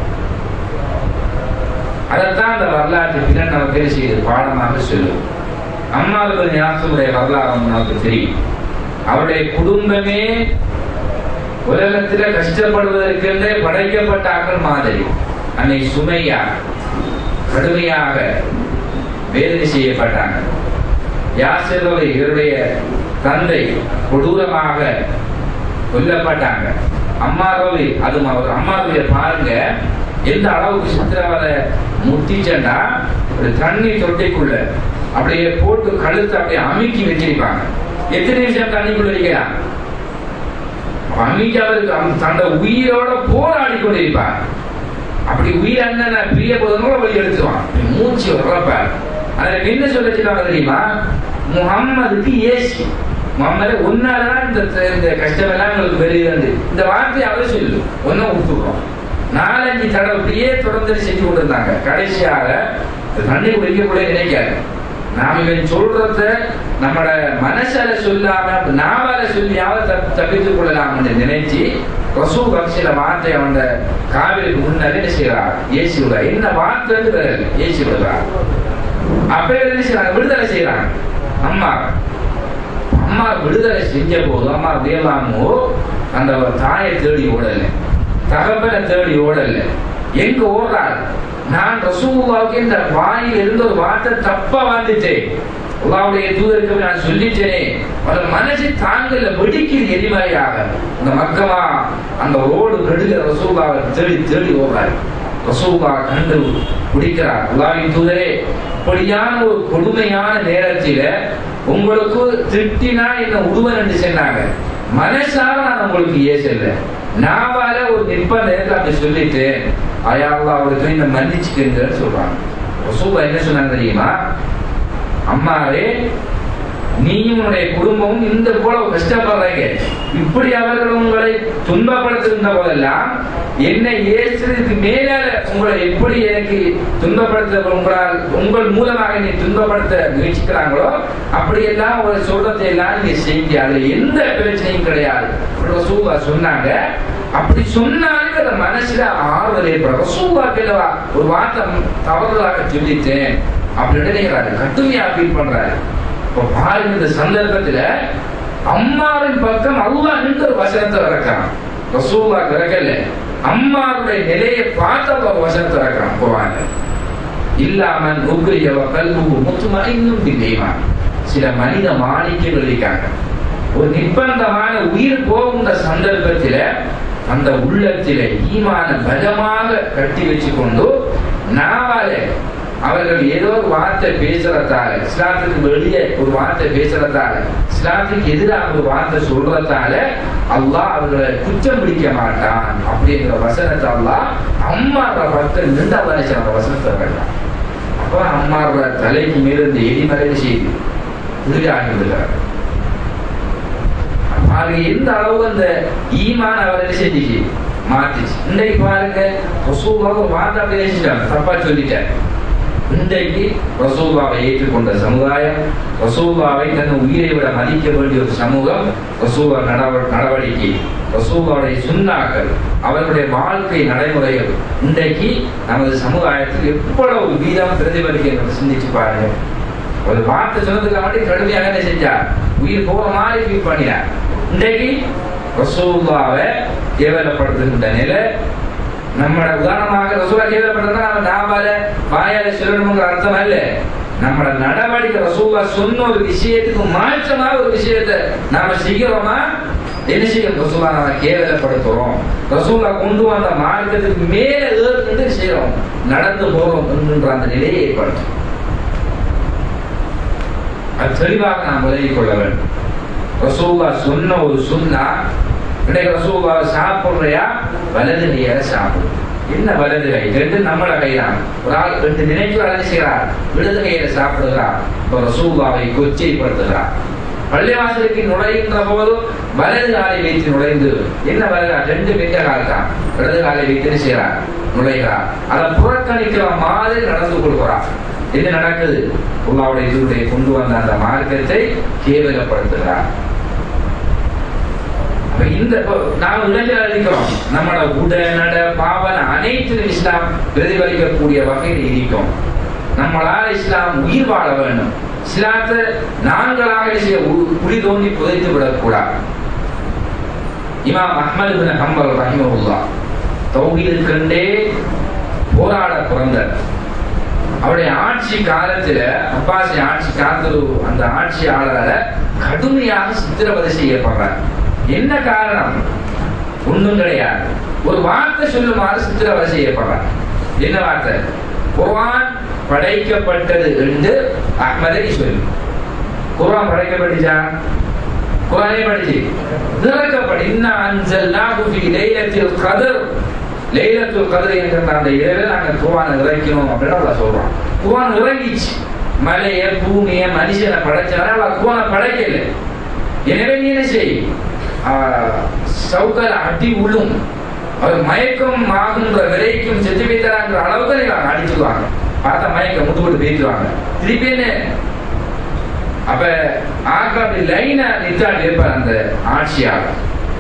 அதைத்தான் அந்த வரலாற்று பின்னர் நமக்கு என்ன செய்யுது? பாடமாக சொல்லுவோம். அம்மாவுடைய ஞாபகத்துடைய வரலாறு நமக்கு தெரியும். அவருடைய குடும்பமே உலகத்தில கஷ்டப்படுவதற்கென்றே படைக்கப்பட்டார்கள் மாதிரி. அன்னை சுமையா கடுமையாக வேதனை செய்யப்பட்டாங்க. யாசிர் இவருடைய தந்தை கொடூரமாக கொல்லப்பட்டாங்க. அம்மாரவி அது அம்மாவுடைய பாருங்க எந்த அளவுக்கு சித்திரவதை முத்திச்சண்டா ஒரு தண்ணி தொட்டிக்குள்ள அப்படியே போட்டு கழுத்து அப்படியே அமுக்கி வச்சிருப்பாங்க. எத்தனை நிமிஷம் தண்ணிக்குள்ள வைக்கலாம்? அமுக்கி அவருக்கு தந்த உயிரோட போராடி கொண்டிருப்பார். அப்படி உயிர் என்ன பிரிய போதும் வழி எடுத்துவான், மூச்சு வர்றப்ப. அதுல என்ன சொல்லிச்சுட்டாங்க தெரியுமா? முகம்மதுக்கு ஏசி முகம்மது ஒன்னாலதான் இந்த கஷ்டம் எல்லாம் உங்களுக்கு வெளியிருந்து இந்த வார்த்தையை அவர் சொல்லு ஒன்னும் விட்டுக்கிறோம். 4-5 தடவை அப்படியே தொடர்ந்து செஞ்சு கொண்டிருந்தாங்க. கடைசியாக தண்ணி குடிக்கக்கூடிய நினைக்காது. நாம இவன் சொல்றத நம்மட மனசால சொல்லாம நாவால சொல்லியாவது தப்பித்துக் கொள்ளலாம் என்று நினைச்சு ரசூல் சில வார்த்தை அவன் காவிரிக்கு முன்னாடி என்ன செய்யறார்? ஏசி விடுறார். என்ன வார்த்தை ஏசி விடுறார். அப்ப என்ன செய்யறாங்க? விடுதலை செய்யறாங்க. அம்மா விடுதலை செஞ்ச போது அம்மா வேளாமோ அந்த தாயை தேடி ஓடல, தகப்பனை தேடி ஓடல. எங்க ஓடுறார்? நான் ரசூலுல்லாஹ்வுக்கு இந்த வாயில் இருந்து ஒரு வார்த்தை தப்பா வந்துட்டேன், அல்லாஹ்வுடைய தூதருக்கு நான் சொல்லிட்டேனே, அந்த மனசு தாங்கல, வெடிக்குது எரிமலையாக. இந்த மக்கமா அந்த ரோடு நடுல ரசூலுல்லாஹ்வை தேடி தேடி ஓடுறாரு. ரசூலுல்லாஹ் கண்டு பிடிக்கிறார். அல்லாஹ்வின் தூதரே, இப்படியான ஒரு கொடுமையான நேரத்தில உங்களுக்கு திட்டினா என்ன உடுவன் என்று சொன்னாங்க. மனசால நான் உங்களுக்கு ஏசல்ல, நாவால ஒரு நிற்ப நேரத்தில் அப்படி சொல்லிட்டு அயாவுல அவருக்கு இந்த மன்னிச்சுக்கிறேன்னு சொல்றாங்க. ரசூலுல்லாஹ் என்ன சொன்னாங்க தெரியுமா? அம்மாவே, நீயும் உன்னுடைய குடும்பமும் இந்த போல கஷ்டப்படுறீங்க, இப்படி அவர்கள் உங்களை துன்பப்படுத்துகின்ற போதெல்லாம் என்னை ஏசுறதுக்கு மேலால உங்களை எப்படி எனக்கு துன்பப்படுத்த உங்கள் மூலமாக என்னை துன்பப்படுத்த முயற்சிக்கிறாங்களோ அப்படியெல்லாம் ஒரு சொல்றதை எல்லாம் நீங்க செய்ய, அதுல எந்த பிரச்சனையும் கிடையாது ரசூலுல்லாஹ் சொன்னாங்க. அப்படி சொன்னாலே அந்த மனசுல ஆறுதல் ஏற்படும். ரசூலுல்லாஹ் கேளவா ஒரு வார்த்தை தவறுதலாக சொல்லிட்டேன் அப்படின்னு கடுமையா ஃபீல் பண்றாரு. இப்ப பாருங்க, இந்த சந்தர்ப்பத்துல அம்மாவின் பக்கம் அல்லாஹ் நின்று ஒரு வசனத்தை இறக்கிறான். ரசூலுல்லாஹ் இறக்கல, அம்மாவுடைய நிலையை பார்த்து ஒரு வசனத்தை இறக்கிறான் குர்ஆன்ல. இல்லாமன் உக்ரியவ கல்புஹு முத்மஇன்னுன் பில் ஈமான். சில மனித மாணிக்கங்கள் இருக்காங்க, ஒரு நிர்பந்தமான உயிர் போகின்ற சந்தர்ப்பத்தில அந்த உள்ளத்தில ஈமான பலமாக கட்டி வச்சு கொண்டு நாவால அவர்கள் ஏதோ ஒரு வார்த்தை பேசுறதால, இஸ்லாத்துக்கு வெளியே ஒரு வார்த்தை பேசுறதால, இஸ்லாத்துக்கு எதிராக ஒரு வார்த்தை சொல்றதால அல்லாஹ் அவர்களை குற்றம் பிடிக்க மாட்டான் அப்படிங்கிற வசனத்தை அல்லாஹ் அம்மாற பக்கம் நின்று அந்த வசனத்தை வேண்டாம். அப்ப அம்மாற தலைக்கு மேல இந்த எரிமறை செய்து உறுதியாகிவிடுகிறார். எந்த அளவு அந்த ஈமான் அவரை செஞ்சுச்சு மாத்திச்சு. இன்றைக்கு பாருங்க, ரசூலுல்லாஹ் ஒரு வார்த்தை பேசிட்டாங்க, தப்பா சொல்லிட்டார். இன்றைக்கு ரசூலுல்லாஹ்வை ஏற்றுக்கொண்ட சமுதாயம், ரசூலுல்லாஹ்வை தன் உயிரை விட மதிக்க வேண்டிய ஒரு சமூகம், ரசூலுல்லாஹ் நடவடிக்கை, ரசூலுல்லாஹ்வுடைய சுன்னாக்கள், அவர்களுடைய வாழ்க்கை நடைமுறைகள் இன்றைக்கு நமது சமுதாயத்தில் எவ்வளவு வீதம் பிரதிபலிக்க சிந்திச்சு பாருங்க. ஒரு வார்த்தை சொன்னதுக்கு மட்டும் கடுமையாக என்ன செஞ்சார், உயிர் போற மாதிரி ஃபீல் பண்ணினார். இன்றைக்கு ரசூலுல்லாஹ்வை கேவலப்படுத்துகின்ற நிலை நம்மளோட உதாரணமாக ரசூலா கேவலப்படுறதா நம்ம நாவால வாயால சொல்லணுங்கிற அர்த்தம் அல்ல. நம்மளோட நடவடிக்கை ரசூலுல்லாஹ் சொன்ன ஒரு விஷயத்துக்கு மாற்றமாக ஒரு விஷயத்தை நாம செய்கிறோமா, என்ன செய்யும், ரசூலுல்லாஹ் நாம கேவலப்படுத்துறோம், ரசூலுல்லாஹ் கொண்டு வந்த மார்க்கத்துக்கு மேல ஏற்கனவே செய்யறோம், நடந்து போறோம் என்கின்ற அந்த நிலையை ஏற்படுத்தும். அது தெளிவாக நாம் விலகிக் கொள்ள வேண்டும். ரசூலுல்லாஹ் சொன்ன ஒரு சுன்னா, இன்னைக்கு ரசூலுல்லாஹ் சாப்பிடுறையா வலது கையால சாப்பிடும். என்ன வலது கை? ரெண்டு நம்மள கைதான். ஒரு ஆள் ரெண்டு நினைச்சு வேலை செய்கிறார், இடது கையில சாப்பிடுகிறார். இப்ப ரசூலுல்லாஹ்வை கொச்சைப்படுத்துகிறார். பள்ளிவாசலுக்கு நுழைகின்ற போது வலது காலை வைத்து நுழைந்து, என்ன வலது ரெண்டு பெற்ற கால் தான், இடது காலை வைத்து செய்கிறார், நுழைகிறார். அதை புறக்கணிக்கிற மாதிரி நடந்து கொள்கிறார். என்ன நடக்குது? அல்லாஹ்வுடைய தூதரை கொண்டு வந்த அந்த மார்க்கத்தை கேவலப்படுத்துகிறார். இந்த நாம் இளைஞர்கள் இருக்கிறோம், நம்மளோட உடனட பாவன அனைத்து இஸ்லாம் பிரதிபலிக்கக்கூடிய வகையில் இருக்கும். நம்மளால இஸ்லாம் உயிர் வாழ வேண்டும். இஸ்லாத்தை நாங்களாக குழி தோண்டி புதைத்து விடக்கூடாது. இமாம் அஹ்மது பின் ஹம்பல் ரஹிமஹுல்லாஹ் தௌஹீதுக்கென்றே போராட பிறந்தார். அவருடைய ஆட்சி காலத்துல, அப்பாசி ஆட்சி காலத்துல அந்த ஆட்சியாளரால கடுமையாக சித்திரவதை செய்யப்படுறார். என்ன காரணம்? ஒன்றும் கிடையாது, ஒரு வார்த்தை சொல்லுமாறு சித்திரவதை செய்யப்படுறார். என்ன வார்த்தை? குர்ஆன் படைக்கப்பட்டது என்று அஹ்மதை சொல்லு. குர்ஆன் படைக்கப்பட்டுச்சா? குர்ஆனே படிச்சு இறக்கப்பட்டு இன்னா அன்ஸல்னாஹு ஃபீ லைலத்தில் கத்ர், லைலத்துல் கத்ர் என்கிற அந்த இரவில் நாங்கள் குர்ஆனை இறக்கினோம் அப்படின்னு அல்லாஹ் சொல்றான். குர்ஆன் இறங்கிச்சு, மலையை பூமியை மனுஷனை படைச்சாலும் அல்லாஹ் குர்ஆனை படைக்கல. எனவே நீ என்ன செய், சவுக்கல் அடி உள்ளும் அவர் மயக்கம் ஆகுன்ற விலைக்கும் செத்து வைத்தாங்கிற அளவுக்கு அடிச்சுடுவாங்க. பார்த்தா மயக்கம் முட்டுப்பட்டு பேசுவாங்க. திருப்பி என்ன அப்ப ஆக்காப்படி லைனா நித்தாடி இருப்பார் அந்த ஆட்சியாளர்.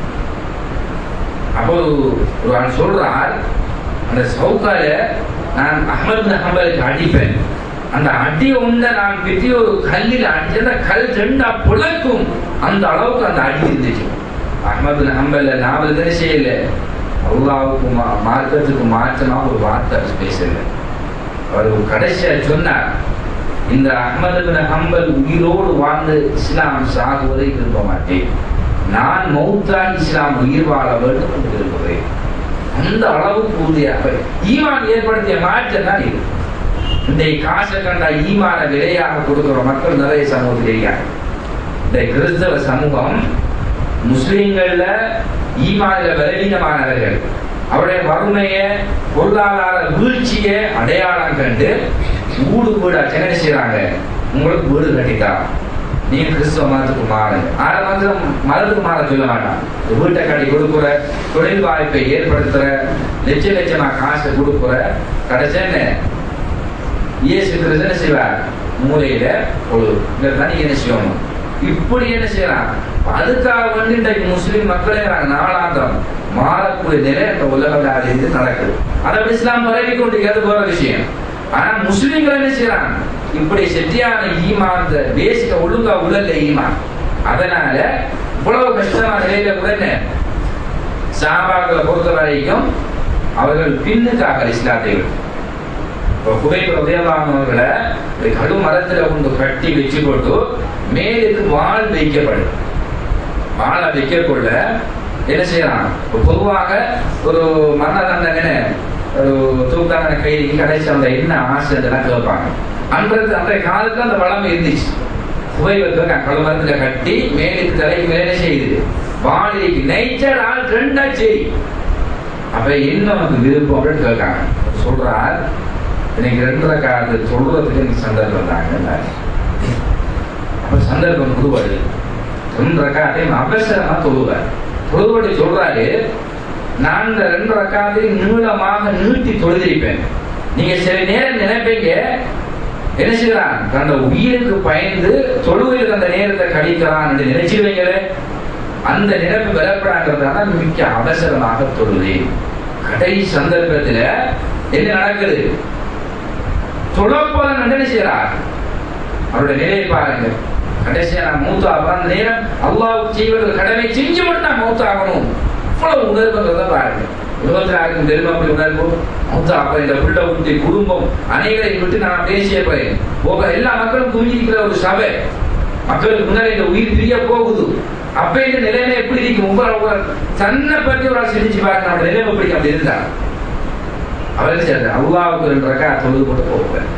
அப்போ ஒரு சொல்றார், அந்த சவுக்கால நான் அஹ்மது பின் ஹம்பலுக்கு அடிப்பேன், அந்த அடி உண்ட நான் பெரிய ஒரு கல்லில் அடிச்சா கல் ரெண்டா புழக்கும், அந்த அளவுக்கு அந்த அடி இருந்துச்சு. அஹ்மது பின் ஹம்பல் நாவல் தானே செய்யல, அல்லாஹ்வுக்கு மார்க்கத்துக்கு மாற்றமா ஒரு வார்த்தை பேசல. அவர் கடைசியா சொன்னார், இந்த அஹ்மது பின் ஹம்பல் உயிரோடு வாழ்ந்து இஸ்லாம் சாகுவதை விரும்ப மாட்டேன், நான் மௌத்தாகி இஸ்லாம் உயிர் வாழ வேண்டும் என்று விரும்புகிறேன். அந்த அளவுக்கு உறுதியாக ஈமான் ஏற்படுத்திய மாற்றம் தான் இது. இன்றைய காசை கண்டா ஈமான விலையாக கொடுக்கிற மக்கள் நிறைய சமூகத்தில் இருக்காங்க. இந்த கிறிஸ்தவ சமூகம் முஸ்லிம்கள்ல ஈமானில பலவீனமானவர்கள், அவருடைய வறுமையை பொருளாதார வீழ்ச்சியை அடையாளம் கண்டு வீடு வீடா என்ன செய்யறாங்க, உங்களுக்கு வீடு கட்டிட்டா நீங்க கிறிஸ்தவ மதத்துக்கு மாறுங்க. மதத்துக்கு மாற சொல்ல மாட்டான். வீட்டை கட்டி கொடுக்குற, தொழில் வாய்ப்பை ஏற்படுத்துற, லட்ச லட்சமா காசு கொடுக்குற, கடைசியா என்ன இயேசு கிறிஸ்து என்ன செய்வார், மூலையில ஒரு நீங்க என்ன செய்யணும், இப்படி என்ன செய்யலாம். அதுக்காக வந்து இன்றைக்கு முஸ்லிம் மக்களே நாளாந்தம் மாறக்கூடிய நிலை இந்த உலகிலிருந்து நடக்குது. அதை இஸ்லாம் பரவி கொண்டு போற விஷயம். ஆனா முஸ்லிம்கள் என்ன செய்யறாங்க, இப்படி செட்டியான ஈமான் பேசிக்க ஒழுங்கா உள்ள ஈமான், அதனால இவ்வளவு கஷ்டமான நிலையில கூட சஹாபாக்களை பொறுத்த வரைக்கும் அவர்கள் பின்னுக்காக இஸ்லாத்தை குபைரவர்களை கடு மரத்துல கொண்டு கட்டி வச்சு போட்டு மேலுக்கு வாள் வைக்கப்படும். வாழை வைக்க கொள்ள என்ன செய்யறான், பொதுவாக ஒரு மரண தண்டனை தூக்கான கைதிக்கு கடைசி அந்த என்ன ஆசை இதெல்லாம் கேட்பாங்க. அன்றைய காலத்துல அந்த வளம் இருந்துச்சு. புகைவத்தை கழுமரத்துல கட்டி மேலுக்கு தலைக்கு மேலே செய்யுது வாளிக்கு நெய்ச்சல் ஆள் 2 சரி. அப்ப என்ன நமக்கு விருப்பம் அப்படின்னு கேட்காங்க. சொல்றார், எனக்கு 2 ரக்காத்து சொல்றதுக்கு எனக்கு சந்தர்ப்பம் தாங்க. அப்ப சந்தர்ப்பம் முழுவது 2 ரக்காத்தையும் அவசரமா தொழுவார். தொழுவடி சொல்றாரு, நான் இந்த 2 ரக்காத்தையும் நீளமாக நீட்டி தொழுதிருப்பேன். நீங்க சில நேரம் நினைப்பீங்க என்ன செய்யறான், தன்னோட உயிருக்கு பயந்து தொழுவையில் அந்த நேரத்தை கழிக்கிறான் என்று நினைச்சிருவீங்களே, அந்த நினைப்பு வரப்படாங்கிறதால மிக்க அவசரமாக தொழுதேன். கடைசி சந்தர்ப்பத்தில் என்ன நடக்குது, தொழப்போதான் என்ன செய்யறார், அவருடைய நிலையை பாருங்க. கடைசியா நான் மூத்தாகணும், அந்த நேரம் அல்லாஹ்வுக்கு செய்வது கடமை செஞ்சு மட்டும் நான் மூத்தாகணும். இவ்வளவு உணர்வுங்கிறத பாருங்க. உலகத்தில் யாருக்கும் தெரியுமா அப்படி உணர்வு? மூத்தாப்ப இந்த பிள்ளை விட்டு குடும்பம் அனைவரையும் விட்டு நான் பேசிய போறேன் போக எல்லா மக்களும் துணிக்கிற ஒரு சபை, மக்களுக்கு முன்னாடி இந்த உயிர் பிரிய போகுது. அப்ப இந்த நிலைமை எப்படி இருக்கும்? ஒவ்வொரு தன்னை பற்றி ஒரு ஆள் சிரிச்சு பாருங்க, நம்ம நிலைமை எப்படி அப்படி இருந்தா அவருக்கு சேர்ந்த அல்லாஹ்வுக்கு 2 ரக்காத் தொழுது போட்டு போவேன்.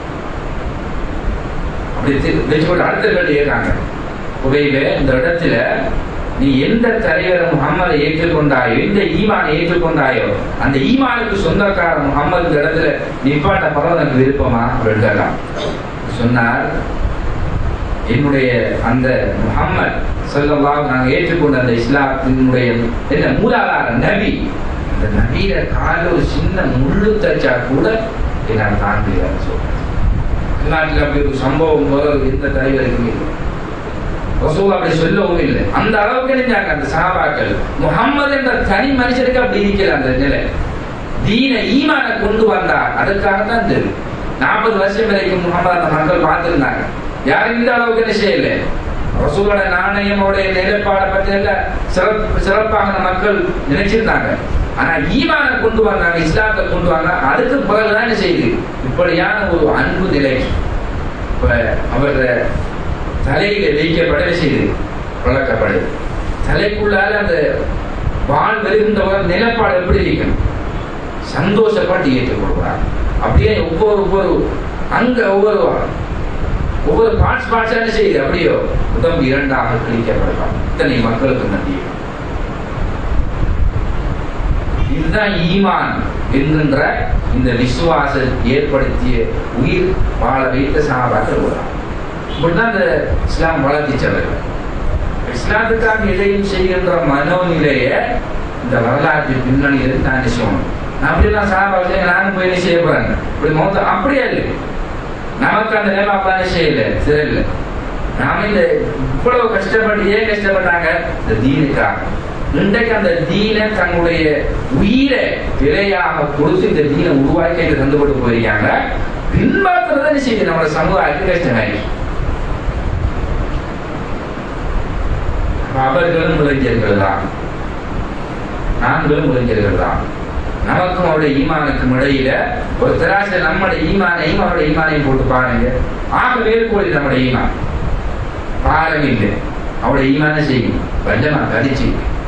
அப்படி வச்சு போட்டு அடுத்த கேள்வி கேட்காங்க, உபைவே இந்த இடத்துல நீ எந்த தலைவரை முகம்மதை ஏற்றுக்கொண்டாயோ, எந்த ஈமானை ஏற்றுக்கொண்டாயோ, அந்த ஈமானுக்கு சொந்தக்கார முகம்மது இடத்துல நிப்பாட்ட பரவ எனக்கு விருப்பமா அப்படின்னு சொன்னார். என்னுடைய அந்த முகம்மது ஸல்லல்லாஹு நாங்கள் ஏற்றுக்கொண்ட அந்த இஸ்லாத்தினுடைய என்ன மூலாதார நபி, அந்த நபியில கால ஒரு சின்ன முள்ளு தச்சா கூட என்னால் தாண்டிதான் சொல்றேன். நாட்டில் அப்படி ஒரு சம்பவம் போல எந்த தலைவருக்கும் இல்லை, ரசூல் அப்படி சொல்லவும் இல்லை. அந்த அளவுக்கு நினைச்சாங்க அந்த சஹாபாக்கள். முகம்மது என்ற தனி மனுஷனுக்கு அப்படி இருக்கிற அந்த நிலை, தீன ஈமான கொண்டு வந்தார். அதுக்காகத்தான் தெரியும் 40 வருஷம் வரைக்கும் முகம்மது அந்த மக்கள் பார்த்திருந்தாங்க. யாரும் இந்த அளவுக்கு என்ன செய்யல. ரசூலோட நாணயம் அவருடைய நிலைப்பாடை பற்றி சிறப்பாக மக்கள் நினைச்சிருந்தாங்க. ஆனா ஈமான கொண்டு வந்தாங்க, இஸ்லாத்தை கொண்டு வந்தாங்க. அதுக்கு பிறகுதான் என்ன செய்யுது, இப்படியான ஒரு அன்பு நிலை அவர தலையில வைக்கப்பட செய்து வளர்க்கப்படுது. தலைக்குள்ளால அந்த வாழ் வருகின்றவர் நிலப்பாடு எப்படி இருக்கணும், சந்தோஷப்பட்டு ஏற்றுக் கொடுக்கிறார். அப்படியே ஒவ்வொரு அங்க ஒவ்வொரு பார்ட்ஸ் என்ன செய்யுது, அப்படியோ உடம்பு 2ஆக கிழிக்கப்படலாம். இத்தனை மக்களுக்கு நன்றி. இதுதான் ஈமான் என்கின்ற இந்த விசுவாசம் ஏற்படுத்திய உயிர் வாழ வைத்த சஹாபாக்கள் உள்ளார். இப்படிதான் இந்த இஸ்லாம் வளர்த்திச்சவர்கள். இஸ்லாத்துக்காக எதையும் செய்கின்ற மனோநிலைய இந்த வரலாற்று பின்னணியில் தான் செய்யணும். அப்படிலாம் சஹாபாக்கள் நானும் போய் என்ன செய்ய போறாங்க, இப்படி மொத்தம் அப்படியே இல்லை. நமக்கு அந்த நேரம் அப்பா செய்யல சரியில்லை. நாம இந்த இவ்வளவு கஷ்டப்பட்டு ஏன் கஷ்டப்பட்டாங்க, இந்த தீனுக்காக. இன்றைக்கு அந்த தீனை தன்னுடைய உயிரை விலையாக கொடுத்து இந்த தீனை உருவாக்கி தந்துபட்டு போயிருக்காங்க. பின்பற்றுறதை செய்யுது நம்ம சமுதாயத்துக்கு கஷ்டமாயிடுச்சு. அவர்களும் இளைஞர்கள் தான், நாங்களும் இளைஞர்கள் தான். நமக்கும் அவருடைய ஈமானுக்கும் இடையில ஒரு தராசை நம்முடைய ஈமானையும் அவருடைய ஈமானையும் போட்டு பாருங்க. ஆக வேறுபோது நம்முடைய ஈமான் பாரம் இல்லை, அவருடைய ஈமான செய்யும் பஞ்சமா கதிச்சு.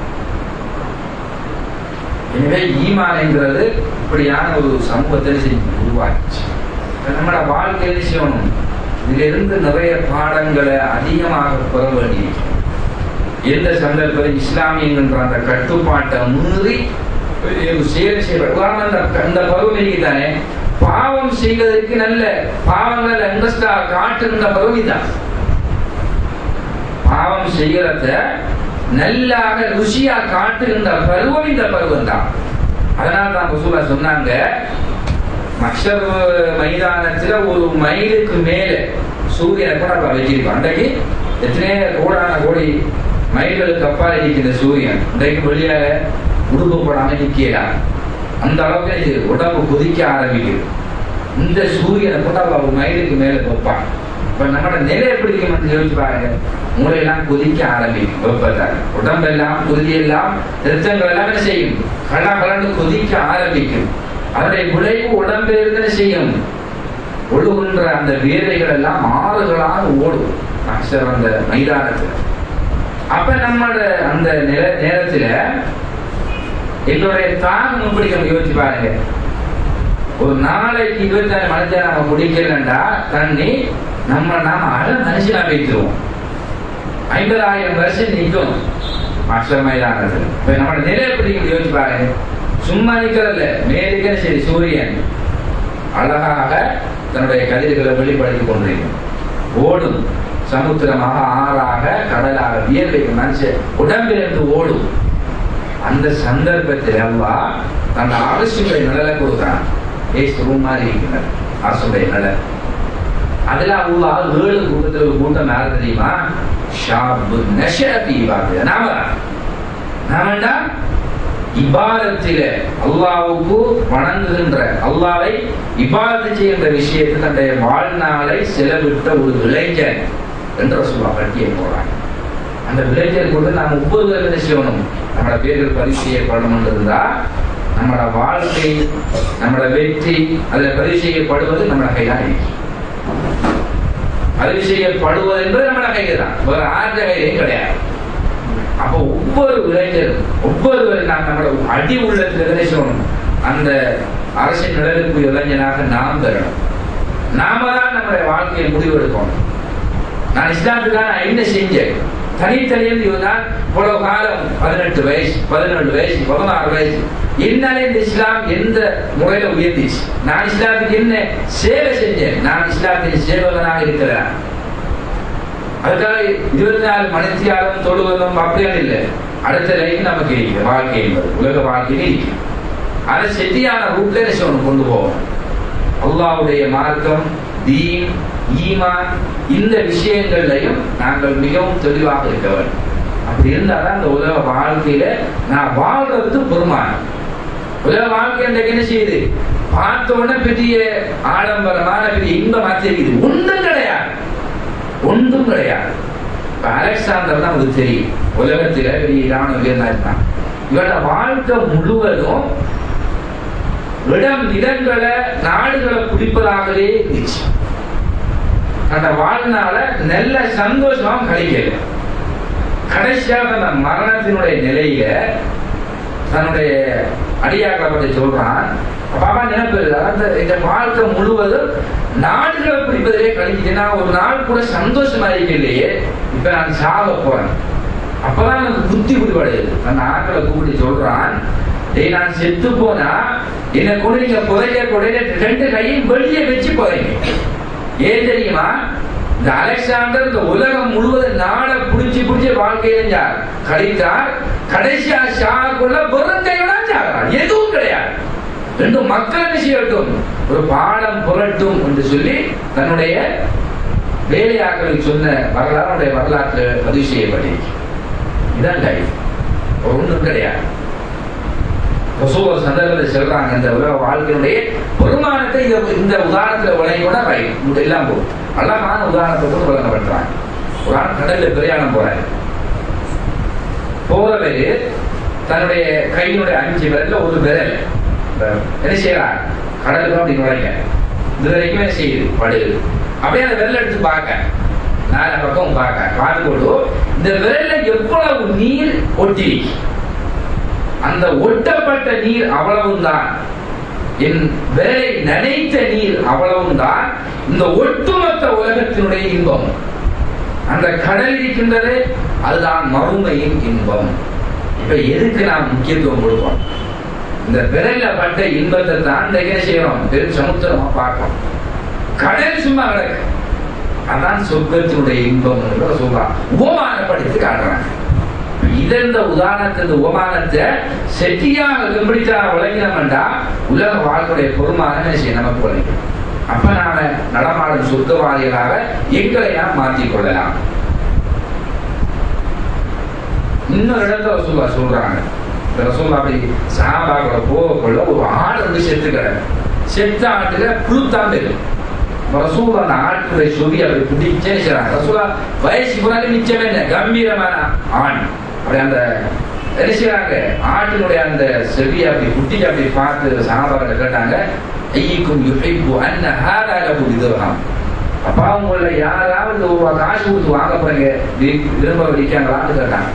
எனவே ஈமான் என்கிறது இப்படியான ஒரு சமூகத்தை செய்து உருவாக்கிச்சு. நம்மளோட வாழ்க்கையில செய்யணும். இதுல இருந்து நிறைய பாடங்களை அதிகமாக பெற வேண்டியிருக்கு. எந்த சந்தர்ப்பத்தில் இஸ்லாமியங்கிற அந்த கட்டுப்பாட்டை மீறி அந்த பருவம் தானே பாவம் செய்வதற்கு நல்ல பாவங்கள் இன்ட்ரெஸ்டா காட்டுகின்ற பருவம் தான். பாவம் செய்யறத நல்லாக ருசியா காட்டுகின்ற பருவம் இந்த பருவம் தான். அதனால தான் ரசூலா சொன்னாங்க, மஹ்ஷர் மைதானத்துல 1 மைலுக்கு மேல சூரியனை கூட வச்சிருக்கோம். அன்றைக்கு எத்தனையோ கோடி மைல்களுக்கு அப்பால் இருக்கின்ற சூரியன் இன்றைக்கு வெளியாக உடுப்பு போடாம நிற்கிறா. அந்த அளவுக்கு உடம்பு கொதிக்க ஆரம்பிக்குது. இந்த சூரியனை கூட 1 மைலுக்கு மேல வைப்பான். இப்ப நம்மளோட நிலை எப்படி இருக்குன்னு யோசிச்சு பாருங்க. மூளையெல்லாம் கொதிக்க ஆரம்பிக்கும் வெப்பத்தால். உடம்பெல்லாம் கொதியெல்லாம் ரத்தங்கள் எல்லாம் என்ன செய்யும், கலந்து கொதிக்க ஆரம்பிக்கும். அதனுடைய விளைவு உடம்பு இருந்து செய்யும், ஒழுகுன்ற அந்த வேதைகள் எல்லாம் ஆறுகளாக ஓடும் அந்த மைதானத்துல. அப்ப நம்மளோட அந்த நேரத்துல எங்களுடைய தாகம் எப்படி யோசிச்சு பாருங்க. ஒரு நாளைக்கு 24 மணி நேரம் நம்ம குடிக்கலண்டா தண்ணி நாம அரை மனுஷனா வைத்துருவோம். 50,000 வருஷம் நிற்கும் மாஸ்டர் மைதானத்தில். இப்ப நம்மளோட நிலை எப்படி யோசிச்சு பாருங்க. சும்மா நிக்கிறதில்ல, மேலுக்கே சரி சூரியன் அழகாக தன்னுடைய கதிர்களை வெளிப்படுத்திக் கொண்டிருக்கும். ஓடும் சமுத்திரமாக, ஆறாக, கடலாக, வியர்வை மனுஷன் உடம்பிலிருந்து ஓடும். அந்த சந்தர்ப்பத்தில் எல்லாம் அந்த அரசுடைய நிழலை கொடுத்தான். ரூம் மாதிரி இருக்கிறார் அரசுடைய நிழல். அதுல அவ்வளோ 7 கூட்டத்தில் ஒரு கூட்டம் யாரு தெரியுமா? நாமண்டா இபாதத்தில அல்லாஹ்வுக்கு வணங்குகின்ற, அல்லாஹ்வை இபாதத்து செய்கின்ற விஷயத்தை தன்னுடைய வாழ்நாளை செலவிட்ட ஒரு இளைஞர் என்று ரசூலுல்லாஹ் பட்டியல் போறாங்க. அந்த இளைஞர் கூட நாம் ஒவ்வொரு என்ன செய்யணும்? நம்மளோட பேர்கள் பதிவு செய்யப்படணும் இருந்தா நம்மளோட வாழ்க்கை, நம்மளோட வெற்றி அதுல பதிவு செய்யப்படுவது நம்மளோட கைதான் இருக்கு. பதிவு செய்யப்படுவது என்பது நம்மளோட கையில தான், வேற ஆற்ற கையிலையும் கிடையாது. அப்போ ஒவ்வொரு இளைஞரும் ஒவ்வொருவரும் நாம் நம்மளோட அடி உள்ளத்தில் நினைச்சோம். அந்த அரசின் நிழலுக்கு இளைஞனாக நாம் பெறணும். நாம தான் நம்மளுடைய வாழ்க்கையை முடிவெடுக்கணும். நான் இஸ்லாத்துக்காக என்ன செஞ்சேன்? தனித்தனியில் இதுதான் இவ்வளவு காலம் 18 வயசு 17 வயசு 16 வயசு என்னால இந்த இஸ்லாம் எந்த முறையில உயர்ந்துச்சு? நான் இஸ்லாத்துக்கு என்ன சேவை செஞ்சேன்? நான் இஸ்லாத்தின் சேவகனாக இருக்கிறேன். அதுக்காக 24 மணித்தியாலும் தொழுவதும் அப்படியான இல்லை. அடுத்த லைஃப் நமக்கு இருக்கு. வாழ்க்கை என்பது உலக வாழ்க்கையில இருக்கு. அதை செட்டியான ரூட்ல ஒன்று கொண்டு போவோம். அல்லாஹ்வுடைய மார்க்கம், தீன், ஈமான் இந்த விஷயங்கள்லையும் நாங்கள் மிகவும் தெளிவாக இருக்க வேண்டும். அப்படி இருந்தாதான் அந்த உலக வாழ்க்கையில நான் வாழ்றது பெருமானம். உலக வாழ்க்கை என்ன செய்யுது? பார்த்தோன்னே பெரிய ஆடம்பரமான பெரிய இன்பமா தெரியுது. ஒன்றும் கிடையாது, ஒன்றும் கிடையாது. அலெக்சாண்டர் தான் உங்களுக்கு தெரியும், உலகத்தில பெரிய இராணுவ வீரனா இருந்தான். இவரோட வாழ்க்கை முழுவதும் இடம் இடங்களை நாடுகளை குடிப்பதாகவே இருந்துச்சு. அந்த வாழ்நாள நல்ல சந்தோஷமா கழிக்கல. கடைசியாக அந்த மரணத்தினுடைய நிலையில தன்னுடைய அடியாக்களை பற்றி சொல்றான். பாபா நினைப்பு அந்த இந்த வாழ்க்கை முழுவதும் நாடுகளை பிடிப்பதிலே கழிச்சுன்னா ஒரு நாள் கூட சந்தோஷமா இருக்கலையே, இப்ப நான் சாக போறேன். அப்பதான் எனக்கு புத்தி புரிவடையுது. அந்த ஆட்களை கூப்பிட்டு சொல்றான், நான் செத்து போனா என்னை கொண்டு நீங்க புதைய 2 கையும் வெளியே வச்சு போறீங்க. ஏன் தெரியுமா? இந்த அலெக்சாண்டர் இந்த உலகம் முழுவதும் நாடை புடிச்சு வாழ்க்கையில கழித்தார். கடைசியா ஷாக்குள்ள பொருந்தையுடன் சாகிறார். எதுவும் கிடையாது. 2 மக்கள் செய்யட்டும், ஒரு பாடம் புரட்டும் என்று சொல்லி தன்னுடைய வேலையாக்களுக்கு சொன்ன வரலாறுடைய வரலாற்று பதிவு செய்யப்பட்டிருக்கு. இதான் லைஃப், ஒன்றும் கிடையாது. சந்தர்ப்பத்தை சொல்றாங்க, இந்த உலக வாழ்க்கையினுடைய பெருமானத்தை இந்த உதாரணத்துல வழங்கிக்கூட எல்லாம் போகும். அழகான உதாரணத்தை கூட வழங்கப்படுறாங்க. ஒரு ஆள் கடல்ல பிரயாணம் போறாரு. போறவரு தன்னுடைய கையினுடைய 5 விரல்ல ஒரு விரல் என்ன செய்யறாரு? கடலுக்கு அப்படி நுழைங்க. இது வரைக்குமே செய்யுது படுகுது. அப்படியே அந்த விரல் எடுத்து பார்க்க, 4 பக்கம் பார்க்க போடு. இந்த விரல்ல எவ்வளவு நீர் ஒட்டி, அந்த ஒட்டப்பட்ட நீர் அவ்வளவும் தான், என் விரலை நனைத்த நீர் அவ்வளவும் தான் இந்த ஒட்டுமொத்த உலகத்தினுடைய இன்பம். அந்த கடல் இருக்கின்றது, அதுதான் மறுமையின் இன்பம். இப்ப எதுக்கு நாம் முக்கியத்துவம் கொடுப்போம்? இந்த விரல்ல பட்ட இன்பத்தை தான் என்ன செய்யறோம்? பெரும் சமுத்திரமா பார்க்கணும். கடல் சும்மா கிடக்கு, அதான் சொர்க்கத்தினுடைய இன்பம் என்று சொல்றான். உபமானப்படுத்தி காட்டுறாங்க. இந்த உதாரணத்தை, இந்த உபமானத்தை செட்டியாக எப்படித்தான் வழங்கினோம்டா உலக வாழ்க்கையுடைய பொறுமான நமக்கு வழங்கும். அப்ப நாம நடமாடும் சொர்க்கவாதிகளாக எங்களை நாம் மாற்றிக் கொள்ளலாம். இன்னொரு இடத்துல சொல்றாங்க, ரசூலுல்லாஹ் அப்படி சஹாபாக்கள போகக்குள்ள ஒரு ஆடு வந்து செத்த ஆட்டுல புழுத்தாண்டு ரசூலுல்லாஹ் அந்த ஆட்டுடைய சொறி அப்படி பிடிச்சே செய்றாங்க. ரசூலுல்லாஹ் வயசு புறாங்க நிச்சயமே என்ன கம்பீரமான ஆண். அப்படி அந்த என்ன செய்றாங்க, ஆட்டினுடைய அந்த செவியை அப்படி குட்டிக்கு அப்படி பார்த்து சஹாபாக்களை கேட்டாங்க, ஐயுக்கும் யுஹிப்பு அன்ன ஹாதா லஹு திர்ஹம். அப்பா உங்களை யாராவது ஒரு காசு கொடுத்து வாங்க போறீங்க, விரும்ப விற்காங்களான்னு கேட்டாங்க.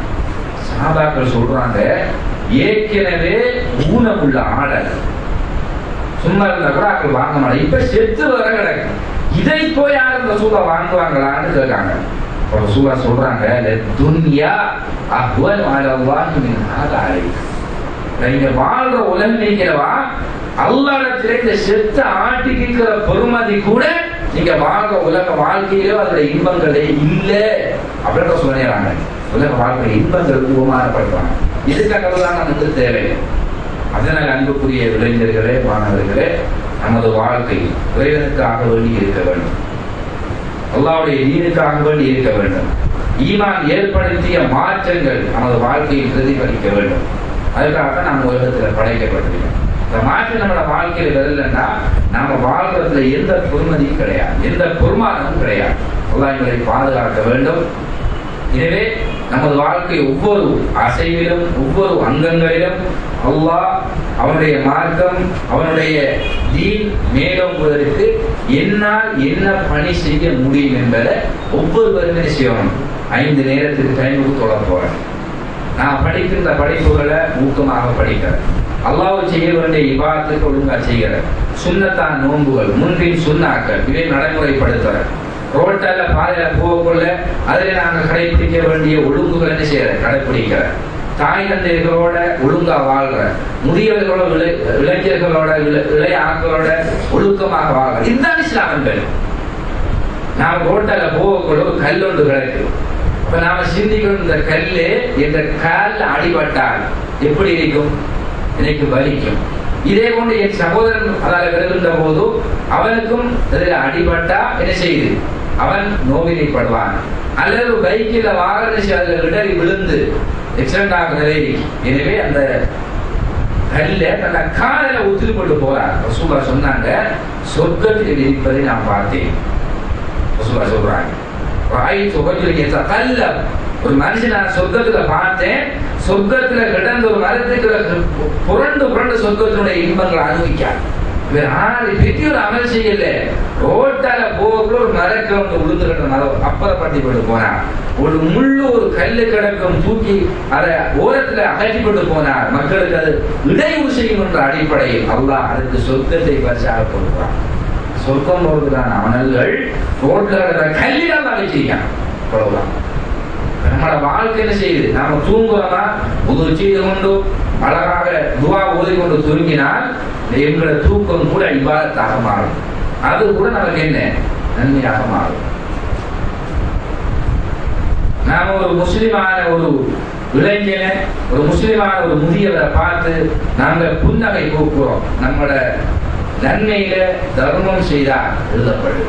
சஹாபாக்கள் சொல்றாங்க, ஏற்கனவே ஊனமுள்ள ஆடல் சும்மா இருந்தா கூட அவர்கள் வாங்க மாட்டாங்க. இப்ப செத்து வர கிடக்கு. இதை போய் யாரும் ரசூலா வாங்குவாங்களான்னு கேட்காங்க. ரசூலா சொல்றாங்க, துன்யா அஹ்வன் அலல்லாஹி மின் ஹாதா அலைக். நீங்க வாழ்ற உலகம் நீக்கிறவா அல்லாஹ்விடத்திலே இந்த செத்த ஆட்டிக்கிற பெருமதி கூட நீங்க வாழ்ற உலக வாழ்க்கையிலோ அதோட இன்பங்களே இல்லை அப்படின்ற சொல்லிடுறாங்க. உலக வாழ்க்கை இன்பங்களுக்கு உபமானப்படுறாங்க. இதுக்காக தான் நமக்கு தேவை. அதனால் அன்புக்குரிய இளைஞர்களே, மாணவர்களே, நமது வாழ்க்கை இறைவனுக்காக வேண்டி இருக்க வேண்டும். அல்லாஹ்வுடைய தீனுக்காக வேண்டி இருக்க வேண்டும். ஈமான் ஏற்படுத்திய மாற்றங்கள் நமது வாழ்க்கையில் பிரதிபலிக்க வேண்டும். அதுக்காக நாம் உலகத்தில் படைக்கப்பட்டிருக்கோம். இந்த மாற்றம் நம்மளோட வாழ்க்கையில் வரலன்னா நாம வாழ்றதுல எந்த பொறுமதியும் கிடையாது, எந்த பொறுமானமும் கிடையாது. அல்லாஹ் எங்களை பாதுகாக்க வேண்டும். எனவே நமது வாழ்க்கை ஒவ்வொரு அசைவிலும் ஒவ்வொரு அங்கங்களிலும் அல்லாஹ் அவனுடைய மார்க்கம் அவனுடைய தீன் மேலோங்குவதற்கு என்னால் என்ன பணி செய்ய முடியும் என்பதை ஒவ்வொருவருமே செய்யணும். 5 நேரத்துக்கு டைமுக்கு தொட போறேன். நான் படிக்கின்ற படிப்புகளை ஊக்கமாக படிக்கிறேன். அல்லாஹ் செய்ய வேண்டிய இபாதத்துக்கு ஒழுங்கா செய்கிறேன். சுன்னத்தான் நோன்புகள், முன்பின் சுன்னாக்கள் இதை நடைமுறைப்படுத்துறேன். ரோட்டால பாதையில போகக்குள்ள அதில் நாங்கள் கடைபிடிக்க வேண்டிய ஒழுங்குகள் என்ன செய்யறேன், கடைபிடிக்கிறேன். தாய் தந்தைகளோட ஒழுங்கா வாழ்ற, முதியவர்களோட இளைஞர்களோட இளைய ஆட்களோட ஒழுக்கமாக வாழ்ற, இதுதான் இஸ்லாமங்கள். நாம ரோட்டால போகக்குள்ள ஒரு கல் ஒன்று கிடக்கு. இப்ப நாம சிந்திக்கணும், இந்த கல்லு என்ற கால்ல அடிபட்டால் எப்படி இருக்கும், எனக்கு வலிக்கும். இதே கொண்டு என் சகோதரன் அதால வருகின்ற போது அவனுக்கும் அடிபட்டா என்ன செய்யுது, அவன் நோவினைப்படுவான். அல்லது பைக்கில் வாகன அதில் இடறி விழுந்து எக்ஸிடென்ட் ஆக நிலையில். எனவே அந்த கல்ல தன்னை காலில் உத்திரி கொண்டு போறார். ரசூலா சொன்னாங்க, சொர்க்கத்தில் இருப்பதை நான் பார்த்தேன். ரசூலா சொல்றாங்க, ஒரு மனுஷன் நான் சொர்க்கத்துல பார்த்தேன், சொர்க்கத்துல கிடந்த ஒரு மரத்துக்கு புரண்டு புரண்டு சொர்க்கத்தினுடைய இன்பங்களை அனுபவிக்கார். பெரிய ஒரு அமல் செய்யல, ரோட்டால போகக்குள்ள ஒரு மரக்கிழமை விழுந்துகிட்ட மரம் அப்புறப்படுத்தி கொண்டு போனார். ஒரு முள்ளு ஒரு கல்லு கிடக்கும் தூக்கி அதை ஓரத்துல அகற்றி கொண்டு போனார். மக்களுக்கு அது இடையூறு செய்யும் என்ற அடிப்படையில் அல்லாஹ் அதுக்கு சொர்க்கத்தை பரிசாக கொடுக்கிறான். சொர்க்கம் போவதுக்கான அமல்கள் ரோட்ல கல்லிடாம அழைச்சிருக்கான். அவ்வளவுதான். நம்மளோட வாழ்க்கை என்ன செய்யுது, நாம தூங்குறோமா உதவி செய்து கொண்டு அழகாக துவா ஓதி கொண்டு தூங்கினால் எங்களோட தூக்கம் கூட இபாதத்தாக மாறும். அது கூட நமக்கு என்ன நன்மையாக மாறும். நாம ஒரு முஸ்லிமான ஒரு இளைஞனை, ஒரு முஸ்லிமான ஒரு முதியவரை பார்த்து நாங்கள் புன்னகை கூப்புறோம். நம்மளோட நன்மையில தர்மம் செய்தால் எழுதப்படுது.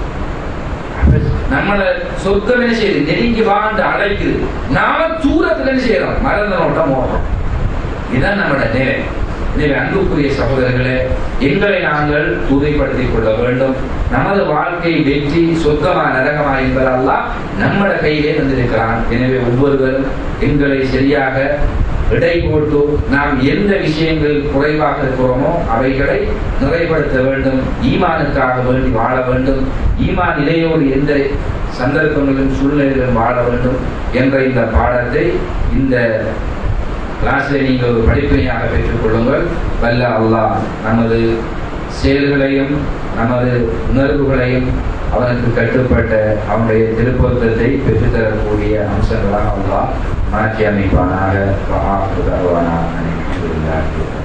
நம்மள சொர்க்கம் என்ன செய்யுது, நெருங்கி வாழ்ந்து அழைக்குது. நாம தூரத்துல என்ன செய்யறோம், மறந்த நோட்டம் ஓடுறோம். இதுதான் நம்மளோட நிலை. எனவே அன்புக்குரிய சகோதரர்களே, எங்களை நாங்கள் தூய்மைப்படுத்திக் கொள்ள வேண்டும். நமது வாழ்க்கை வெற்றி சொர்க்கமா நரகமா என்பதெல்லாம் நம்மளோட கையிலே வந்திருக்கிறான். எனவே ஒவ்வொருவரும் எங்களை சரியாக இடை போட்டு நாம் எந்த விஷயங்கள் குறைவாக இருக்கிறோமோ அவைகளை நிறைப்படுத்த வேண்டும். ஈமானுக்காக வேண்டி வாழ வேண்டும். ஈமான் நிலையோடு எந்த சந்தர்ப்பங்களிலும் சூழ்நிலைகளிலும் வாழ வேண்டும் என்ற இந்த பாடத்தை இந்த கிளாஸில் நீங்கள் ஒரு படிப்பினையாக பெற்றுக் கொள்ளுங்கள். வல்ல அல்லாஹ் நமது செயல்களையும் நமது உணர்வுகளையும் அவனுக்கு கட்டுப்பட்ட அவனுடைய திருப்பொருத்தத்தை பெற்றுத்தரக்கூடிய அம்சங்களாக அல்லாஹ் மாற்றி அமைப்பானாக.